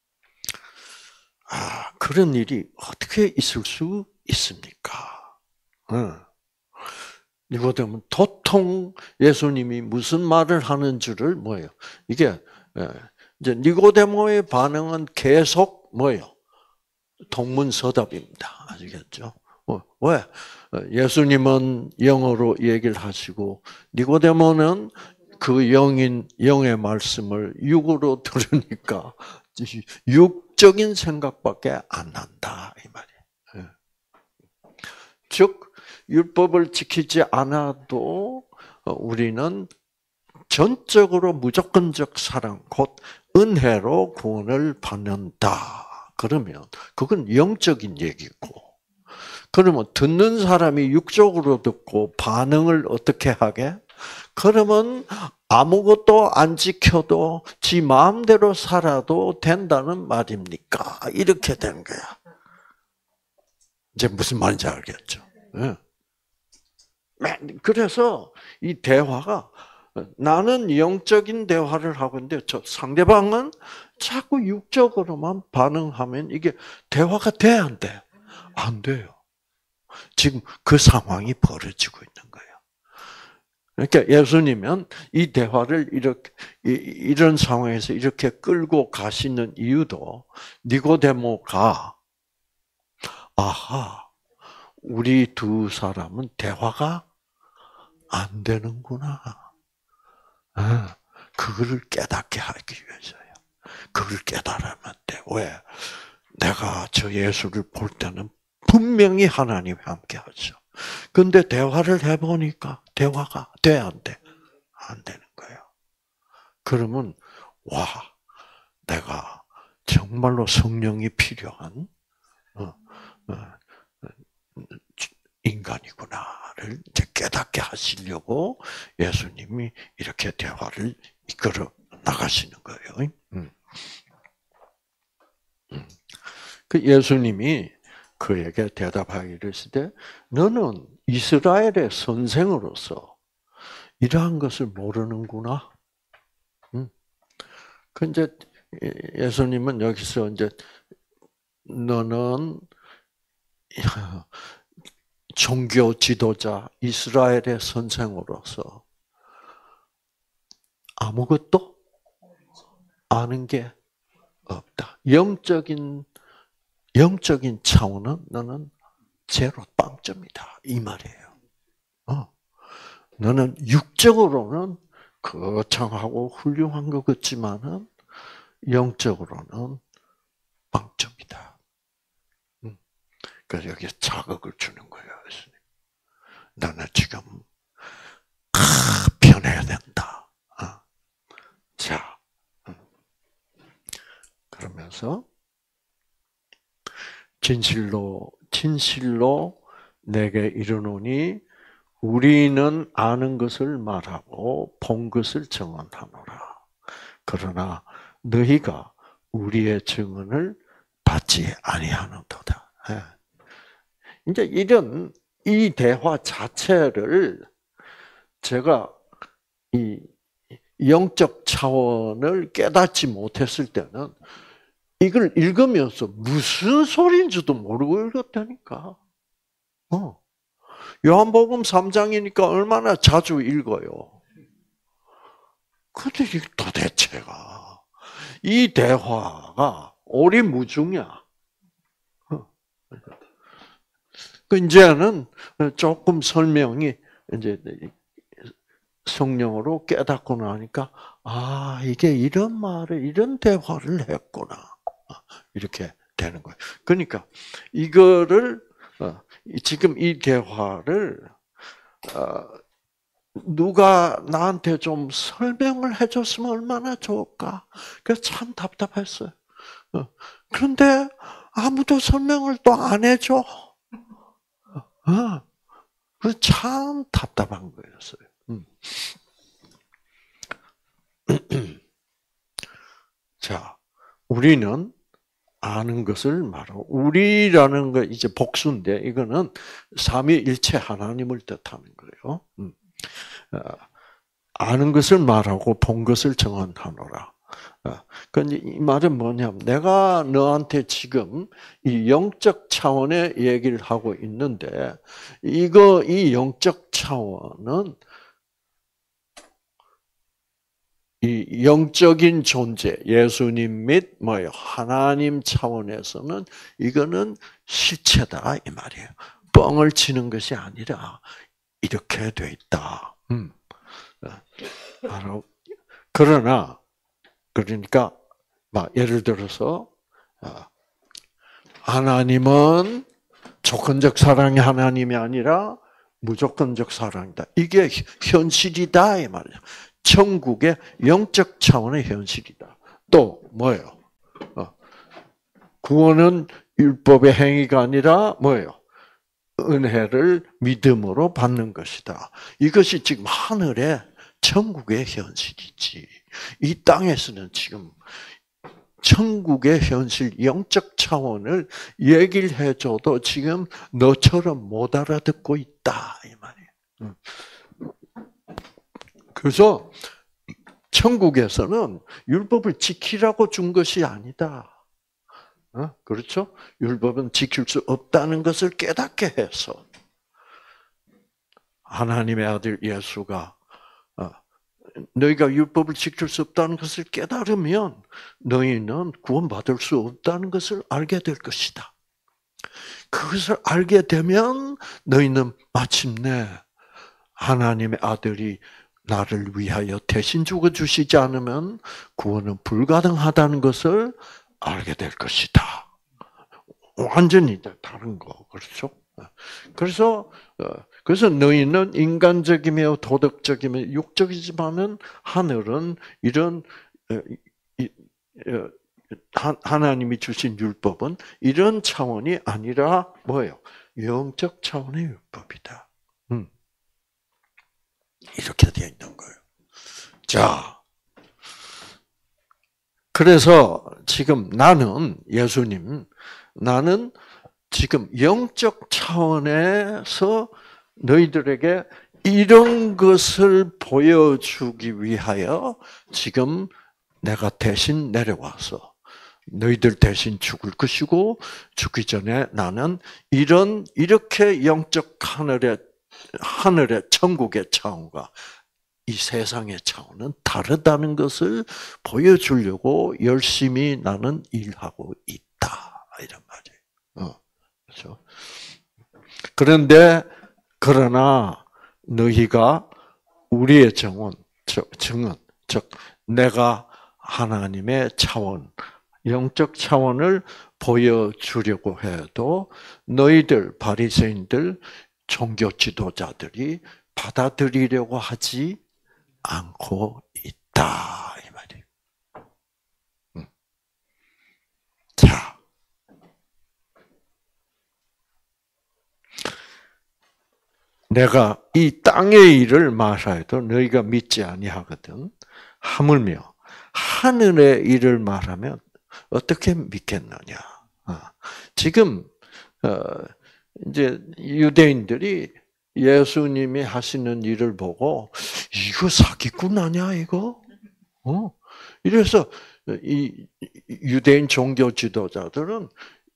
아, 그런 일이 어떻게 있을 수 있습니까? 음. 니고데모는 도통 예수님이 무슨 말을 하는 줄을 뭐예요? 이게 이제 니고데모의 반응은 계속 뭐예요? 동문서답입니다. 아시겠죠? 왜? 예수님은 영어로 얘기를 하시고 니고데모는 그 영인 영의 말씀을 육으로 들으니까 육적인 생각밖에 안 난다 이 말이에요. 즉 율법을 지키지 않아도 우리는 전적으로 무조건적 사랑, 곧 은혜로 구원을 받는다. 그러면 그건 영적인 얘기고, 그러면 듣는 사람이 육적으로 듣고 반응을 어떻게 하게? 그러면 아무것도 안 지켜도 지 마음대로 살아도 된다는 말입니까? 이렇게 되는 거야. 이제 무슨 말인지 알겠죠? 그래서 이 대화가 나는 영적인 대화를 하고 있는데 저 상대방은 자꾸 육적으로만 반응하면 이게 대화가 돼, 안 돼? 안 돼요. 지금 그 상황이 벌어지고 있는 거예요. 그러니까 예수님은 이 대화를 이렇게 이런 상황에서 이렇게 끌고 가시는 이유도 니고데모가 아하, 우리 두 사람은 대화가 안 되는구나. 아, 그거를 깨닫게 하기 위해서요. 그걸 깨달으면 돼. 왜? 내가 저 예수를 볼 때는 분명히 하나님이 함께 하죠. 근데 대화를 해보니까 대화가 돼, 안 돼? 안 되는 거예요. 그러면, 와, 내가 정말로 성령이 필요한, 어, 어, 인간이구나를 이제 깨닫게 하시려고 예수님이 이렇게 대화를 이끌어 나가시는 거예요. 음. 음. 그 예수님이 그에게 대답하기를 이르시되 너는 이스라엘의 선생으로서 이러한 것을 모르는구나. 음. 그 이제 예수님은 여기서 이제 너는 종교 지도자 이스라엘의 선생으로서 아무것도 아는 게 없다. 영적인 영적인 차원은 너는 제로 빵점이다 이 말이에요. 어. 너는 육적으로는 거창하고 훌륭한 것 같지만은 영적으로는 빵점이다. 음. 그래서 여기에 자극을 주는 거예요. 너는 지금 아, 변해야 된다. 어. 자, 음. 그러면서 진실로 진실로 내게 이르노니 우리는 아는 것을 말하고 본 것을 증언하노라. 그러나 너희가 우리의 증언을 받지 아니하는도다. 이제 이런 이 대화 자체를 제가 이 영적 차원을 깨닫지 못했을 때는 이걸 읽으면서 무슨 소리인지도 모르고 읽었다니까. 어. 요한복음 삼 장이니까 얼마나 자주 읽어요. 근데 도대체가 이 대화가 오리무중이야. 그 이제는 조금 설명이 이제 성령으로 깨닫고 나니까 아 이게 이런 말을 이런 대화를 했구나 이렇게 되는 거예요. 그러니까 이거를 지금 이 대화를 누가 나한테 좀 설명을 해줬으면 얼마나 좋을까. 그래서 참 답답했어요. 그런데 아무도 설명을 또 안 해줘. 그래서 참 답답한 거였어요. 자, 우리는 아는 것을 말하고 우리라는 거 이제 복수인데 이거는 삼위일체 하나님을 뜻하는 거예요. 아는 것을 말하고 본 것을 증언하노라. 그런데 이 말은 뭐냐면 내가 너한테 지금 이 영적 차원의 얘기를 하고 있는데 이거 이 영적 차원은 이 영적인 존재, 예수님 및 뭐요 하나님 차원에서는 이거는 실체다 이 말이에요. 뻥을 치는 것이 아니라 이렇게 돼 있다. 음. 바로 그러나 그러니까 막 예를 들어서 하나님은 조건적 사랑의 하나님이 아니라 무조건적 사랑이다. 이게 현실이다 이 말이야. 천국의 영적 차원의 현실이다. 또 뭐예요? 구원은 율법의 행위가 아니라 뭐예요? 은혜를 믿음으로 받는 것이다. 이것이 지금 하늘의 천국의 현실이지. 이 땅에서는 지금 천국의 현실, 영적 차원을 얘기를 해줘도 지금 너처럼 못 알아듣고 있다 이 말이에요. 그래서 천국에서는 율법을 지키라고 준 것이 아니다. 어? 그렇죠? 율법은 지킬 수 없다는 것을 깨닫게 해서 하나님의 아들 예수가 어, 너희가 율법을 지킬 수 없다는 것을 깨달으면 너희는 구원받을 수 없다는 것을 알게 될 것이다. 그것을 알게 되면 너희는 마침내 하나님의 아들이 나를 위하여 대신 죽어주시지 않으면 구원은 불가능하다는 것을 알게 될 것이다. 완전히 다른 거, 그렇죠? 그래서, 그래서 너희는 인간적이며 도덕적이며 육적이지만은 하늘은 이런, 하나님이 주신 율법은 이런 차원이 아니라 뭐예요? 영적 차원의 율법이다. 음. 이렇게 되어 있는 거예요. 자. 그래서 지금 나는, 예수님, 나는 지금 영적 차원에서 너희들에게 이런 것을 보여주기 위하여 지금 내가 대신 내려와서 너희들 대신 죽을 것이고 죽기 전에 나는 이런, 이렇게 영적 하늘의, 하늘의 천국의 차원과 이 세상의 차원은 다르다는 것을 보여주려고 열심히 나는 일하고 있다. 이런 말이에요. 어, 그렇죠? 그런데, 그러나, 너희가 우리의 정원, 정원, 즉, 내가 하나님의 차원, 영적 차원을 보여주려고 해도 너희들, 바리새인들, 종교 지도자들이 받아들이려고 하지 않고 있다 이 말이에요. 음. 자, 내가 이 땅의 일을 말하여도 너희가 믿지 아니하거든. 하물며 하늘의 일을 말하면 어떻게 믿겠느냐? 지금 이제 유대인들이 예수님이 하시는 일을 보고 이거 사기꾼 아니야 이거? 어? 이래서 이 유대인 종교 지도자들은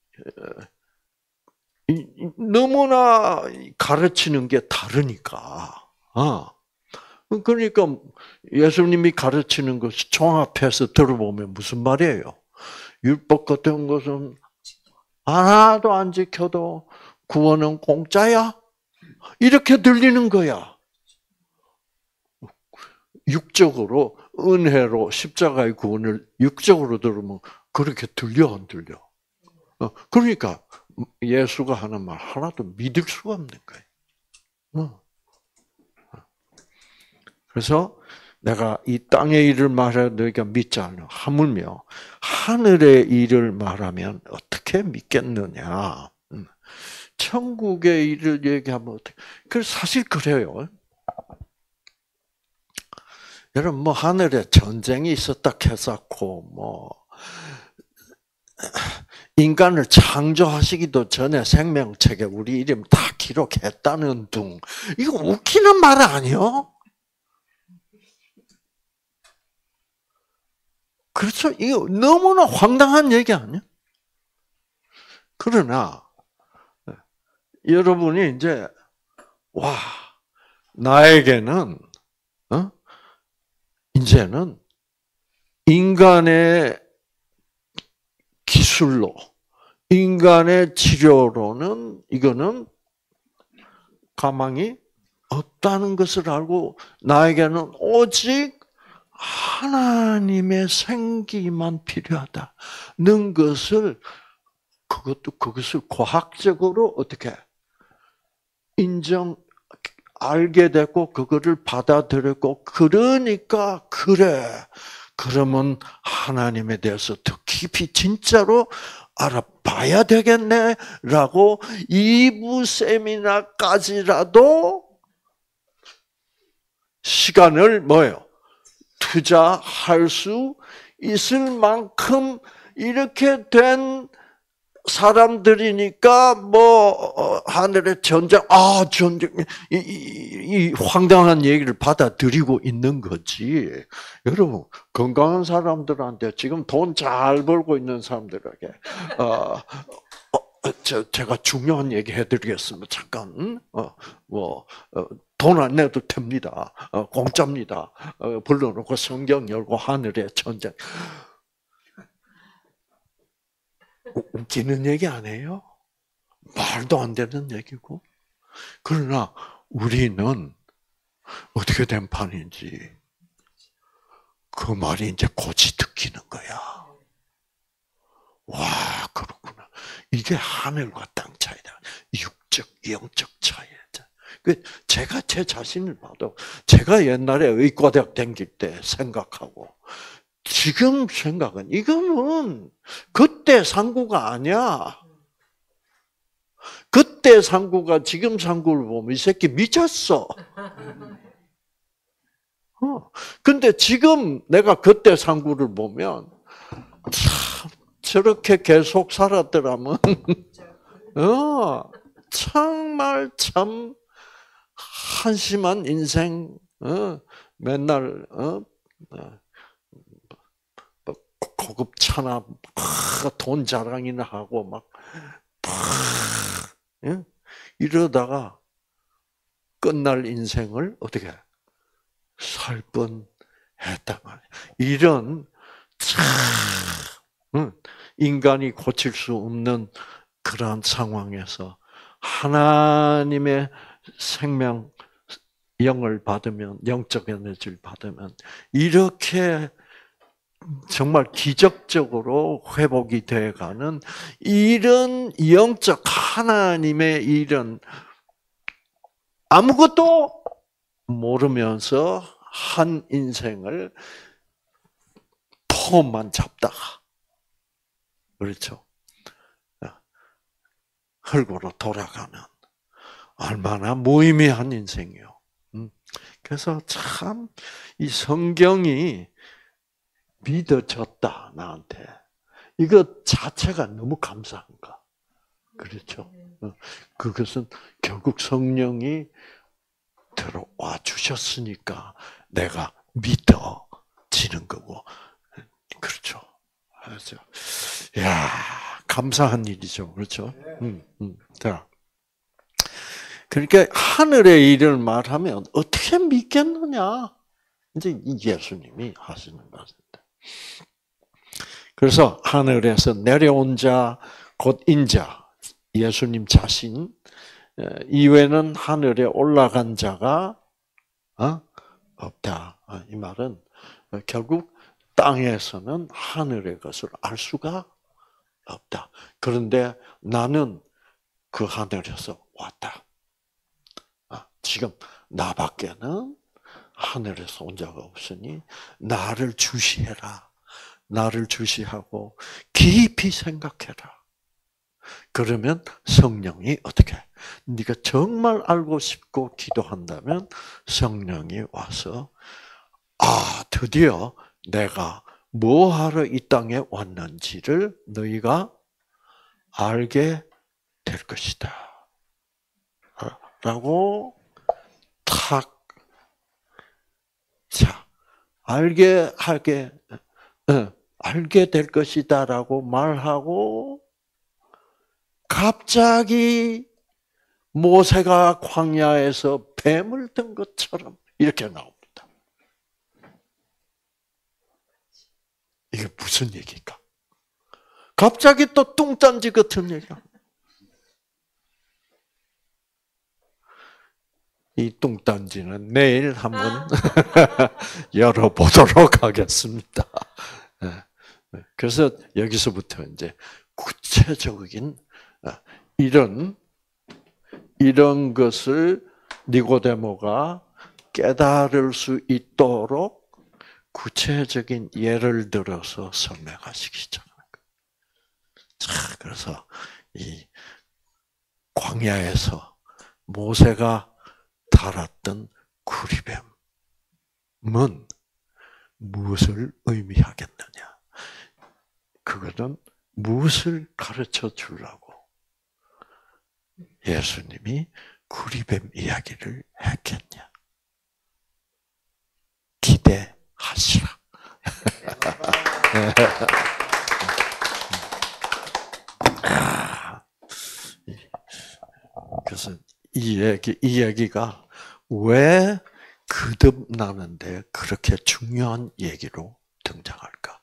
너무나 가르치는 게 다르니까. 그러니까 예수님이 가르치는 것을 종합해서 들어보면 무슨 말이에요? 율법 같은 것은 하나도 안 지켜도 구원은 공짜야? 이렇게 들리는 거야. 육적으로, 은혜로 십자가의 구원을 육적으로 들으면 그렇게 들려, 안 들려? 그러니까 예수가 하는 말 하나도 믿을 수가 없는 거예요. 그래서 내가 이 땅의 일을 말해 너희가 믿지 않아. 하물며 하늘의 일을 말하면 어떻게 믿겠느냐. 천국의 일을 얘기하면 어떻게? 그 사실 그래요. 여러분 뭐 하늘에 전쟁이 있었다 해서고 뭐 인간을 창조하시기도 전에 생명책에 우리 이름 다 기록했다는 둥 이거 웃기는 말 아니요? 그렇죠? 이거 너무나 황당한 얘기 아니야? 그러나 여러분이 이제 와 나에게는 어? 이제는 인간의 기술로 인간의 치료로는 이거는 가망이 없다는 것을 알고 나에게는 오직 하나님의 생기만 필요하다는 것을 그것도 그것을 과학적으로 어떻게 인정 알게 됐고 그거를 받아들였고 그러니까 그래 그러면 하나님에 대해서 더 깊이 진짜로 알아봐야 되겠네라고 이 부 세미나까지라도 시간을 뭐예요? 투자할 수 있을 만큼 이렇게 된 사람들이니까 뭐 하늘의 전쟁, 아 전쟁 이, 이, 이 황당한 얘기를 받아들이고 있는 거지. 여러분 건강한 사람들한테 지금 돈 잘 벌고 있는 사람들에게 어, 어, 저, 제가 중요한 얘기 해드리겠습니다. 잠깐 어, 뭐 어, 돈 안 내도 됩니다. 어, 공짜입니다. 어, 불러놓고 성경 열고 하늘의 전쟁. 웃기는 얘기 아니에요? 말도 안 되는 얘기고. 그러나 우리는 어떻게 된 판인지 그 말이 이제 고지 듣기는 거야. 와, 그렇구나. 이게 하늘과 땅 차이다. 육적, 영적 차이다. 제가 제 자신을 봐도 제가 옛날에 의과대학 다닐 때 생각하고 지금 생각은 이거는 그때 상구가 아니야. 그때 상구가 지금 상구를 보면 이 새끼 미쳤어. 어. 근데 지금 내가 그때 상구를 보면 참 저렇게 계속 살았더라면 어, 정말 참 한심한 인생 어, 맨날 어, 고급 차나 돈 자랑이나 하고 막 예? 이러다가 끝날 인생을 어떻게 살 뻔했단 말이야. 이런 참 인간이 고칠 수 없는 그러한 상황에서 하나님의 생명 영을 받으면 영적 에너지를 받으면 이렇게 정말 기적적으로 회복이 돼가는 이런 영적 하나님의 이런 아무것도 모르면서 한 인생을 폼만 잡다가 그렇죠. 흙으로 돌아가는 얼마나 무의미한 인생이요. 그래서 참 이 성경이 믿어졌다, 나한테. 이거 자체가 너무 감사한가. 그렇죠. 그것은 결국 성령이 들어와 주셨으니까 내가 믿어지는 거고. 그렇죠. 그렇죠. 야 감사한 일이죠. 그렇죠. 음, 음. 자. 그러니까 하늘의 일을 말하면 어떻게 믿겠느냐. 이제 예수님이 하시는 말입니다. 그래서 하늘에서 내려온 자, 곧 인자, 예수님 자신 이외에는 하늘에 올라간 자가 없다. 이 말은 결국 땅에서는 하늘의 것을 알 수가 없다. 그런데 나는 그 하늘에서 왔다. 지금 나밖에는 하늘에서 온 자가 없으니 나를 주시해라. 나를 주시하고 깊이 생각해라. 그러면 성령이 어떻게? 네가 정말 알고 싶고 기도한다면 성령이 와서 아 드디어 내가 뭐 하러 이 땅에 왔는지를 너희가 알게 될 것이다. 라고 탁 자, 알게 하게 어, 알게 될 것이다라고 말하고 갑자기 모세가 광야에서 뱀을 든 것처럼 이렇게 나옵니다. 이게 무슨 얘기일까? 갑자기 또 뚱딴지 같은 얘기야. 이 뚱딴지는 내일 한번 열어보도록 하겠습니다. 그래서 여기서부터 이제 구체적인 이런 이런 것을 니고데모가 깨달을 수 있도록 구체적인 예를 들어서 설명하시기 시작하는 거예요. 자, 그래서 이 광야에서 모세가 달았던 구리뱀은 무엇을 의미하겠느냐? 그거는 무엇을 가르쳐 주려고 예수님이 구리뱀 이야기를 했겠냐? 기대하시라. 그래서 이 얘기, 이 얘기가 왜 거듭나는데 그렇게 중요한 얘기로 등장할까?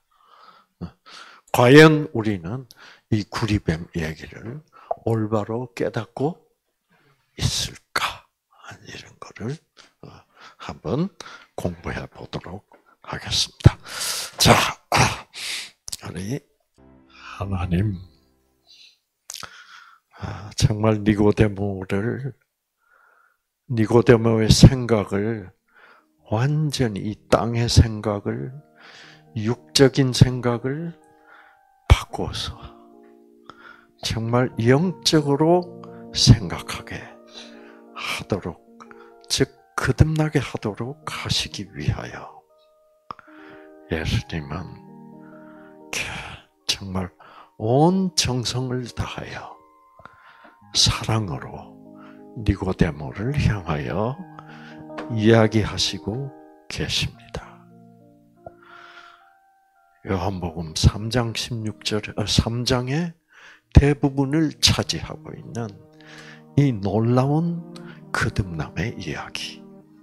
과연 우리는 이 구리뱀 얘기를 올바로 깨닫고 있을까? 이런 거를 한번 공부해 보도록 하겠습니다. 자, 우리 하나님, 정말 니고데모를 니고데모의 생각을 완전히 이 땅의 생각을 육적인 생각을 바꿔서 정말 영적으로 생각하게 하도록, 즉 거듭나게 하도록 하시기 위하여 예수님은 정말 온 정성을 다하여 사랑으로 니고데모를 향하여 이야기하시고 계십니다. 요한복음 삼 장 십육 절, 삼 장의 대부분을 차지하고 있는 이 놀라운 거듭남의 이야기.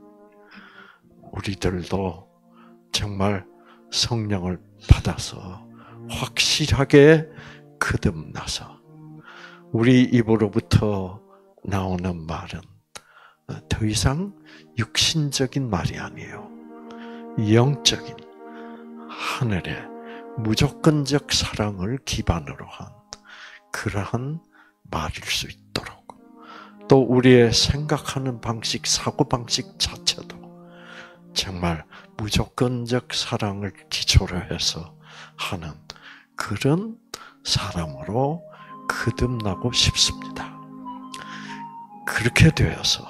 우리들도 정말 성령을 받아서 확실하게 거듭나서 우리 입으로부터 나오는 말은 더 이상 육신적인 말이 아니에요. 영적인 하늘의 무조건적 사랑을 기반으로 한 그러한 말일 수 있도록, 또 우리의 생각하는 방식, 사고방식 자체도 정말 무조건적 사랑을 기초로 해서 하는 그런 사람으로 거듭나고 싶습니다. 그렇게 되어서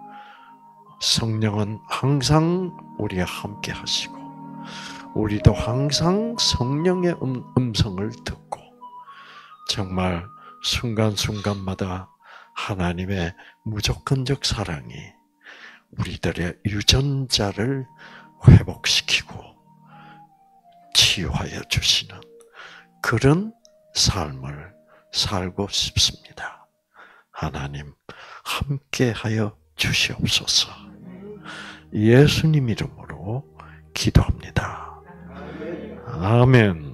성령은 항상 우리와 함께 하시고 우리도 항상 성령의 음, 음성을 듣고 정말 순간순간마다 하나님의 무조건적 사랑이 우리들의 유전자를 회복시키고 치유하여 주시는 그런 삶을 살고 싶습니다. 하나님 함께하여 주시옵소서. 예수님 이름으로 기도합니다. 아멘.